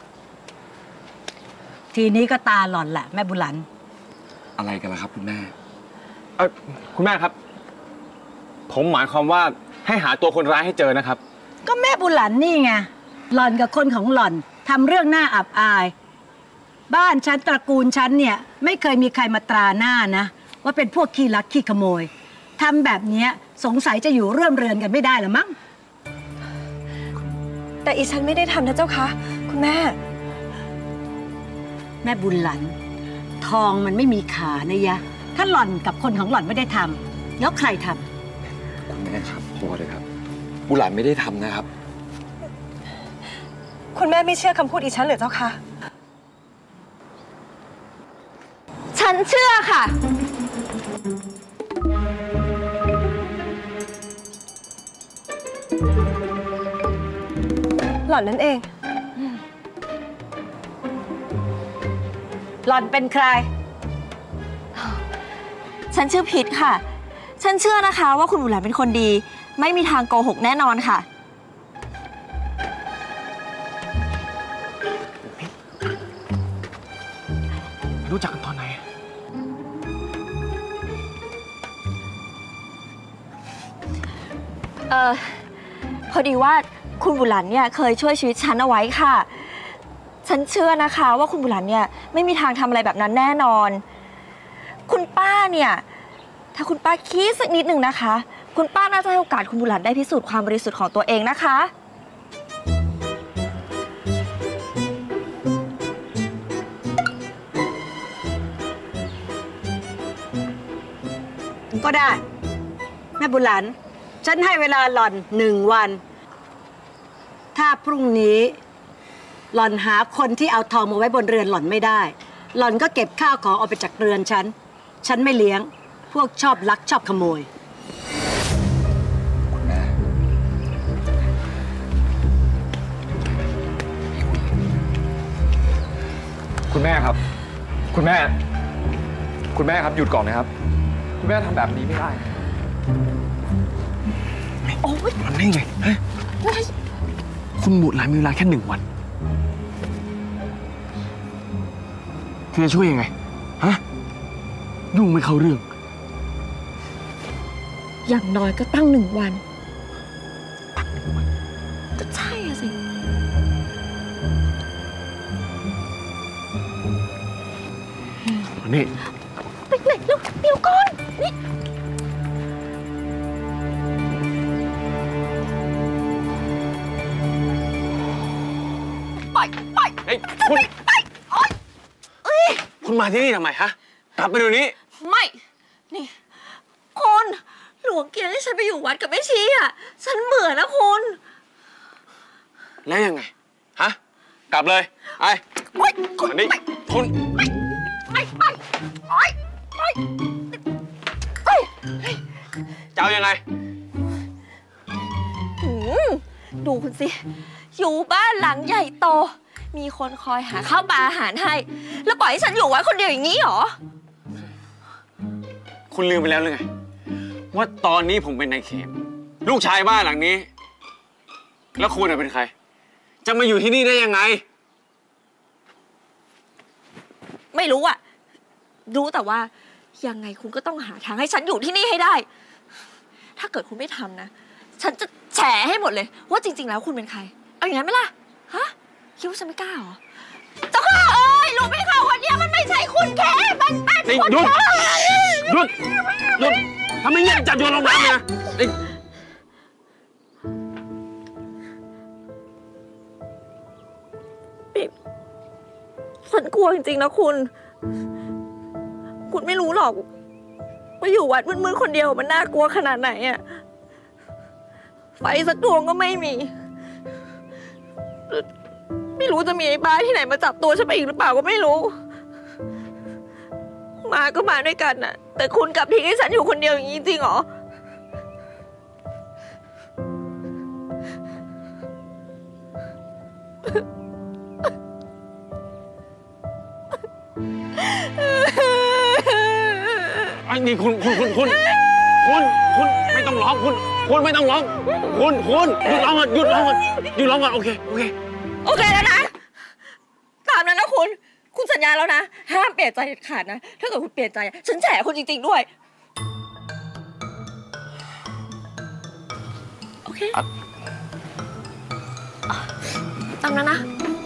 Speaker 3: ทีนี้ก็ตาหล่อนแหละแม่บุญหลัน
Speaker 16: อะไรกันล่ะครับคุณแม่
Speaker 1: เออคุณแม่ครับผมหมายความว่าให้หาตัวคนร้ายให้เจอนะครับ
Speaker 3: ก็แม่บุญหลันนี่ไงหล่อนกับคนของหล่อนทำเรื่องหน้าอับอายบ้านฉันตระกูลฉันเนี่ยไม่เคยมีใครมาตราหน้านะว่าเป็นพวกขี้ลักขี้ขโมยทำแบบนี้สงสัยจะอยู่ร่วมเรือนกันไม่ได้หรอมั้ง
Speaker 4: แต่อีฉันไม่ได้ทำนะเจ้าคะคุณแม่
Speaker 3: แม่บุญหลันทองมันไม่มีขานะยะถ้าหล่อนกับคนของหล่อนไม่ได้ทำแล้วใครทำ
Speaker 16: คุณแม่ครับพอเลยครับบุญหลานไม่ได้ทำนะครับ
Speaker 4: คุณแม่ไม่เชื่อคำพูดอีฉันหรือเจ้าคะ
Speaker 11: ฉันเชื่อค่ะ
Speaker 4: หล่อนนั่นเอง
Speaker 3: หล่อนเป็นใคร
Speaker 11: ฉันชื่อพิษค่ะฉันเชื่อนะคะว่าคุณบุญหลานเป็นคนดีไม่มีทางโกหกแน่นอนค่ะ
Speaker 1: รู้จักกันตอนไหน
Speaker 11: เออพอดีว่าคุณบุญหลานเนี่ยเคยช่วยชีวิตฉันเอาไว้ค่ะฉันเชื่อนะคะว่าคุณบุญหลานเนี่ยไม่มีทางทำอะไรแบบนั้นแน่นอนคุณป้าเนี่ยถ้าคุณป้าคิดสักนิดหนึ่งนะคะคุณป้าน่าจะให้โอกาสคุณบุญหลานได้พิสูจน์ความบริสุทธิ์ของตัวเองนะคะ
Speaker 3: ก็ได้แม่บุญหลานฉันให้เวลาหล่อนหนึ่งวันถ้าพรุ่งนี้หล่อนหาคนที่เอาทองมาไว้บนเรือนหล่อนไม่ได้หล่อนก็เก็บข้าวของออกไปจากเรือนฉันฉันไม่เลี้ยงพวกชอบลักชอบขโมย
Speaker 16: คุณแม่ครับคุณแม่คุณแม่ครับหยุดก่อนนะครับคุณแม่ทำแบบนี้ไม่ได้
Speaker 1: โอ้ยมันได้ไงฮะคุณบุญหลานมีเวลาแค่หนึ่งวันเธอจะช่วยยังไงฮะยุ่งไม่เข้าเรื่อง
Speaker 11: อย่างน้อยก็ตั้งหนึ่งวันก็ใช่อะสิ
Speaker 1: นี่
Speaker 11: ไปไหนลูกเดี๋ยวก่อนนี่ไปไป
Speaker 1: เฮ้ยคุณไปโอ๊ยเอ้ยคุณมาที่นี่ทำไมฮะกลับไปเดี๋ยวนี้
Speaker 11: ไม่นี่คุณหลวงเกียรติให้ฉันไปอยู่วัดกับแม่ชีอ่ะฉันเบื่อนะคุณ
Speaker 1: แล้วยังไงฮะกลับเลยไอ้คุณนี่คุณ
Speaker 11: ไปไปไปไปไป
Speaker 1: จะเอายังไง
Speaker 11: ดูคุณสิอยู่บ้านหลังใหญ่โตมีคนคอยหาข้าวปลาอาหารให้แล้วปล่อยให้ฉันอยู่ไว้คนเดียวอย่างนี้เหรอ
Speaker 1: คุณลืมไปแล้วหรือไงว่าตอนนี้ผมเป็นนายเขมลูกชายบ้านหลังนี้แล้วคุณเป็นใครจะมาอยู่ที่นี่ได้ยังไง
Speaker 11: ไม่รู้อะรู้แต่ว่ายังไงคุณก็ต้องหาทางให้ฉันอยู่ที่นี่ให้ได้ถ้าเกิดคุณไม่ทำนะฉันจะแฉให้หมดเลยว่าจริงๆแล้วคุณเป็นใครเอาอย่างนั้นไหมล่ะฮะคิดว่าฉันไม่กล้าเหรอเจ้าข้าเอ้ยรู้ไหมคะวันนี้มันไม่ใช่คุณแค่มันเป็นคน
Speaker 1: หยุดหยุดหยุดทำไมเงี้ยจับโยนลงน้ำเลยนะ
Speaker 11: ฉันกลัวจริงๆนะคุณ คุณไม่รู้หรอกว่าอยู่วัดมืดๆคนเดียวมันน่ากลัวขนาดไหนอะไฟสักดวงก็ไม่มีไม่รู้จะมีไอ้บ้าที่ไหนมาจับตัวฉันไปอีกหรือเปล่าก็ไม่รู้มาก็มาด้วยกันน่ะแต่คุณกลับทิ้งให้ฉันอยู่คนเดียวอย่างนี้จริงเหรอ
Speaker 1: ไอ้นี่คุณคุณคุณคุณคุณคุณไม่ต้องร้องคุณคุณไม่ต้องร้องคุณคุณหยุดร้องก่อนหยุดร้องก่อนหยุดร้องก่อนโอเคโอเค
Speaker 11: โอเคแล้วนะตามนั้นนะคุณคุณสัญญาแล้วนะห้ามเปลี่ยนใจเด็ดขาดนะถ้าเกิดคุณเปลี่ยนใจฉันแฉคุณจริงๆด้วยโอเคตามนั้นนะ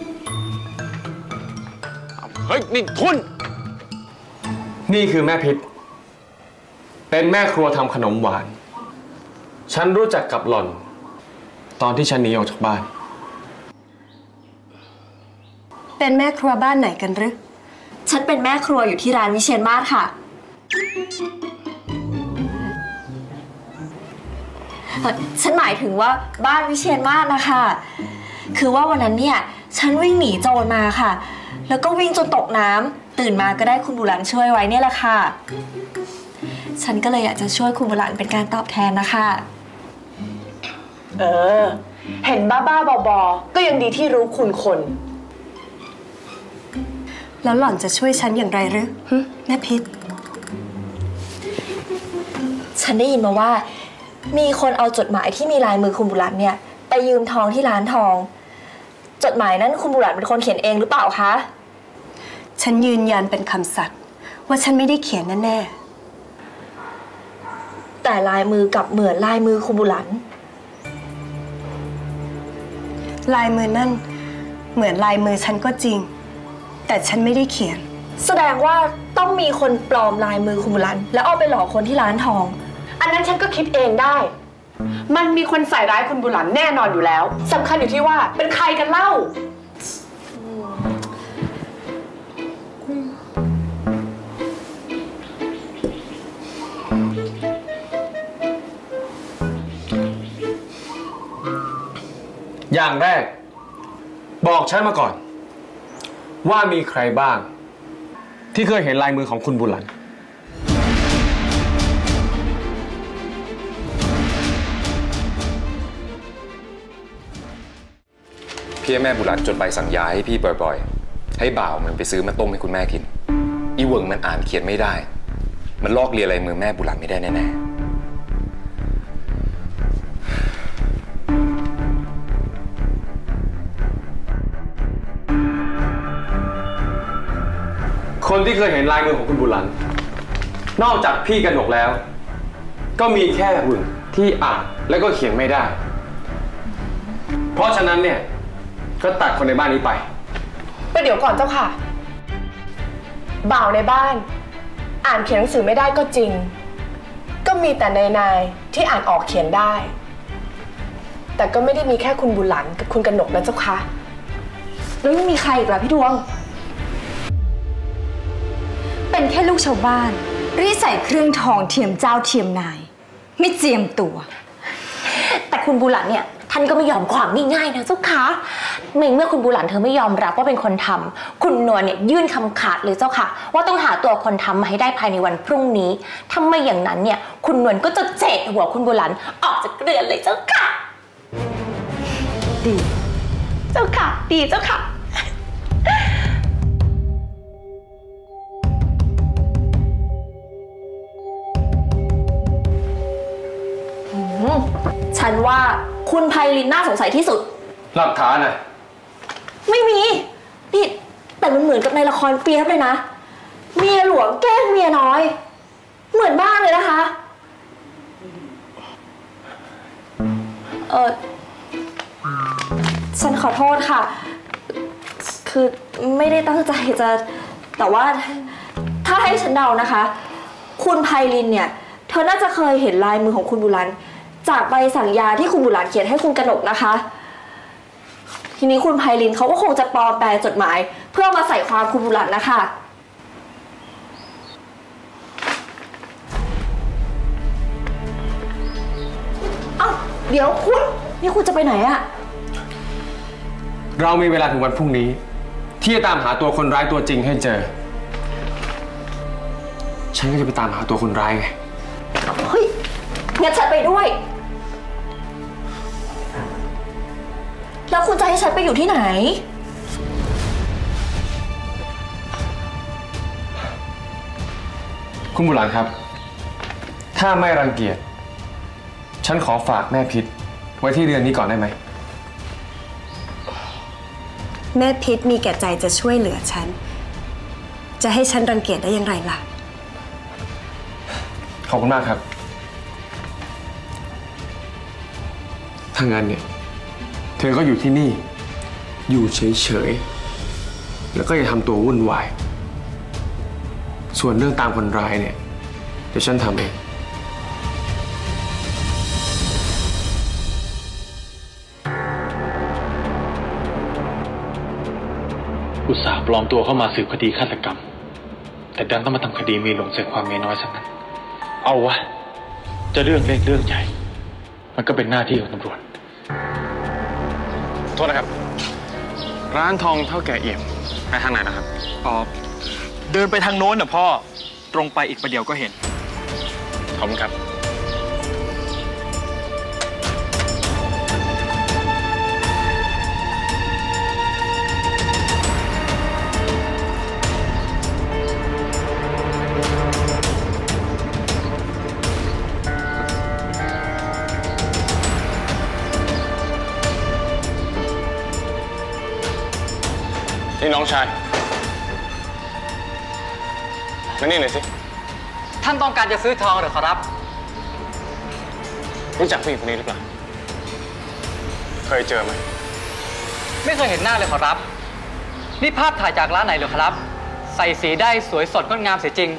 Speaker 1: เฮ้ยนี่คุณนี่คือแม่พิษเป็นแม่ครัวทำขนมหวานฉันรู้จักกับหล่อนตอนที่ฉันหนีออกจากบ้าน
Speaker 4: เป็นแม่ครัวบ้านไหนกันหรือ
Speaker 11: ฉันเป็นแม่ครัวอยู่ที่ร้านวิเชียรมาศค่ะฉันหมายถึงว่าบ้านวิเชียรมาศนะคะคือว่าวันนั้นเนี่ยฉันวิ่งหนีโจรมาค่ะแล้วก็วิ่งจนตกน้ำตื่นมาก็ได้คุณบุหลันช่วยไว้เนี่ยแหละค่ะฉันก็เลยอยากจะช่วยคุณบุหลันเป็นการตอบแทนนะคะ
Speaker 13: เออเห็นบ้าๆบอๆก็ยังดีที่รู้คุณคน
Speaker 4: แล้วหล่อนจะช่วยฉันอย่างไรหรือแม่พิษ
Speaker 11: ฉันได้ยินมาว่ามีคนเอาจดหมายที่มีลายมือคุณบุหลันเนี่ยไปยืมทองที่ร้านทองจดหมายนั้นคุณบุหลันเป็นคนเขียนเองหรือเปล่าคะ
Speaker 4: ฉันยืนยันเป็นคำสัตย์ว่าฉันไม่ได้เขียนแน่
Speaker 11: ๆแต่ลายมือกับเหมือนลายมือคุณบุหลัน
Speaker 4: ลายมือนั่นเหมือนลายมือฉันก็จริงแต่ฉันไม่ได้เขียน
Speaker 11: แสดงว่าต้องมีคนปลอมลายมือคุณบุหลันแล้วเอาไปหลอกคนที่ร้านทอง
Speaker 13: อันนั้นฉันก็คิดเองได้มันมีคนใส่ร้ายคุณบุหลันแน่นอนอยู่แล้วสำคัญอยู่ที่ว่าเป็นใครกันเล่า
Speaker 1: อย่างแรกบอกฉันมาก่อนว่ามีใครบ้างที่เคยเห็นลายมือของคุณบุหลัน
Speaker 16: พี่แม่บุหลันจดใบสั่งย้ายให้พี่บ่อยๆให้บ่าวมันไปซื้อมาต้มให้คุณแม่กินอีเวิร์งมันอ่านเขียนไม่ได้มันลอกเลียนลายมือแม่บุหลันไม่ได้แน่ๆ
Speaker 1: คนที่เคยเห็นลายมือของคุณบุหลันนอกจากพี่กนกแล้วก็มีแค่หุ่นที่อ่านและก็เขียนไม่ได้เพราะฉะนั้นเนี่ยก็ตัดคนในบ้านนี้ไป
Speaker 13: ก็เดี๋ยวก่อนเจ้าค่ะบ่าวในบ้านอ่านเขียนหนังสือไม่ได้ก็จริงก็มีแต่นายนายที่อ่านออกเขียนได้แต่ก็ไม่ได้มีแค่คุณบุหลันกับคุณกนกนะเจ้าค่ะ
Speaker 11: แล้วยังมีใครอีกล่ะพี่ดวง
Speaker 14: เป็นแค่ลูกชาวบ้านรีใส่เครื่องทองเทียมเจ้าเทียมนายไม่เจียมตัว
Speaker 11: แต่คุณบุหลันเนี่ยท่านก็ไม่ยอมความง่ายๆนะเจ้าค่ะเมื่อเมื่อคุณบุหลันเธอไม่ยอมรับว่าเป็นคนทำคุณนวลเนี่ยยื่นคำขาดเลยเจ้าค่ะว่าต้องหาตัวคนทำมาให้ได้ภายในวันพรุ่งนี้ถ้าไม่อย่างนั้นเนี่ยคุณนวลก็จะเจ็ดหัวคุณบุหลันออกจากเรือนเลยเจ้าค่ะดีเจ้าค่ะดีเจ้าค่ะฉันว่าคุณไพลินน่าสงสัยที่สุด
Speaker 1: หลักฐานน่ะ
Speaker 11: ไม่มีนี่แต่มันเหมือนกับในละครเปียบเลยนะเมียหลวงแกล้งเมียน้อยเหมือนบ้างเลยนะคะเออฉันขอโทษค่ะคือไม่ได้ตั้งใจจะแต่ว่าถ้าให้ฉันเดานะคะคุณไพลินเนี่ยเธอน่าจะเคยเห็นลายมือของคุณบุหลันจากใบสั่งยาที่คุณบุหลันเขียนให้คุณกนกนะคะทีนี้คุณไพลินเขาก็คงจะปลอมแปลจดหมายเพื่อมาใส่ความคุณบุหลันนะคะเอ้าเดี๋ยวคุณนี่คุณจะไปไหนอะ
Speaker 1: เรามีเวลาถึงวันพรุ่งนี้ที่จะตามหาตัวคนร้ายตัวจริงให้เจอฉันก็จะไปตามหาตัวคนร้ายไง
Speaker 11: เฮ้ยงั้นฉันไปด้วยแล้วคุณจะให้ฉันไปอยู่ที่ไหน
Speaker 1: คุณบุหลันครับถ้าไม่รังเกียจฉันขอฝากแม่พิษไว้ที่เรือนนี้ก่อนได้ไหม
Speaker 4: แม่พิษมีแก่ใจจะช่วยเหลือฉันจะให้ฉันรังเกียจได้อย่างไรล่ะ
Speaker 1: ขอบคุณมากครับถ้างั้นเนี่ยเธอก็อยู่ที่นี่อยู่เฉยๆแล้วก็อย่าทำตัววุ่นวายส่วนเรื่องตามคนร้ายเนี่ยเดี๋ยวฉันทำเอง
Speaker 17: อุตส่าห์ปลอมตัวเข้ามาสืบคดีฆาตกรรมแต่ดันต้องมาทำคดีมีหลงใจความเมียน้อยสักนั้นเอาวะจะเรื่องเล็กเรื่องใหญ่มันก็เป็นหน้าที่ของตำรวจ
Speaker 1: โทษนะครับร้านทองเท่าแก่เอี่ยมไปทางไหนนะครับอ๋อเดินไปทางโน้นนะพ่อตรงไปอีกประเดี๋ยวก็เห็นขอบคุณครับนี่น้องชายมานี่หน่อยสิ
Speaker 15: ท่านต้องการจะซื้อทองหรือครับ
Speaker 1: รู้จักผู้หญิงคนนี้หรือเปล่าเคยเจอไหม
Speaker 15: ไม่เคยเห็นหน้าเลยครับนี่ภาพถ่ายจากร้านไหนหรือครับใส่สีได้สวยสดงดงามเสียจริง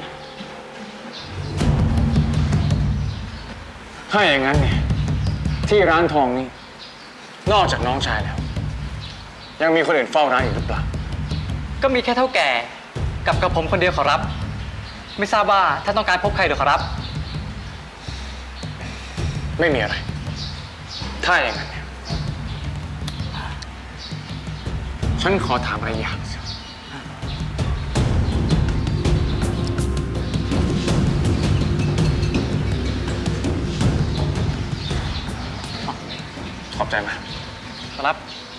Speaker 1: ถ้าอย่างนั้นเนี่ยที่ร้านทองนี่นอกจากน้องชายแล้วยังมีคนอื่นเฝ้าร้านอีกหรือเปล่า
Speaker 15: ก็มีแค่เท่าแก่กับกระผมคนเดียวขอรับไม่ทราบว่าท่านต้องการพบใครหรือขอรับ
Speaker 1: ไม่มีอะไรถ้าอย่างนั้นเนี่ยฉันขอถามอะไรอย่างสิขอบใจมาก
Speaker 15: ขอรับ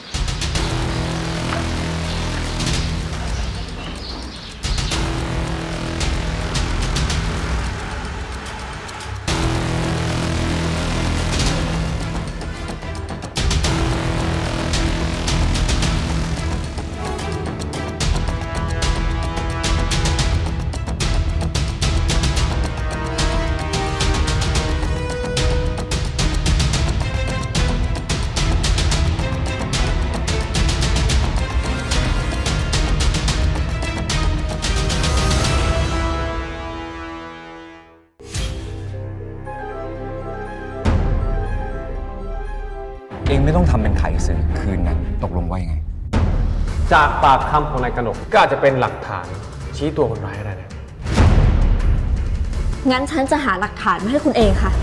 Speaker 16: เองไม่ต้องทำเป็นไขสื่อคืนนั้นตกลงว่ายังไง
Speaker 8: จากปากคำของนายกนกก็อาจจะเป็นหลักฐานชี้ตัวคนร้ายได้นะ
Speaker 11: งั้นฉันจะหาหลักฐานมาให้คุณเองค่ะ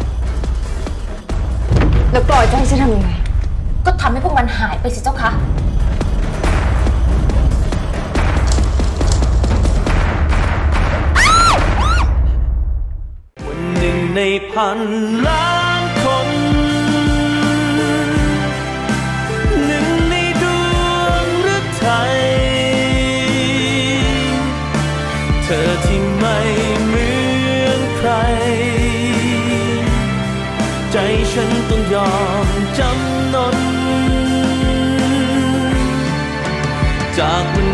Speaker 14: แล้วปล่อยจะให้ฉันทำยังไง
Speaker 11: ก็ทำให้พวกมันหายไปสิเจ้าคะ
Speaker 5: วันหนึ่งในพันล้านคนหนึ่งในดวงฤทัยเธอที่ไม่เหมือนใครใจฉันต้องยอมจำนนจากวัน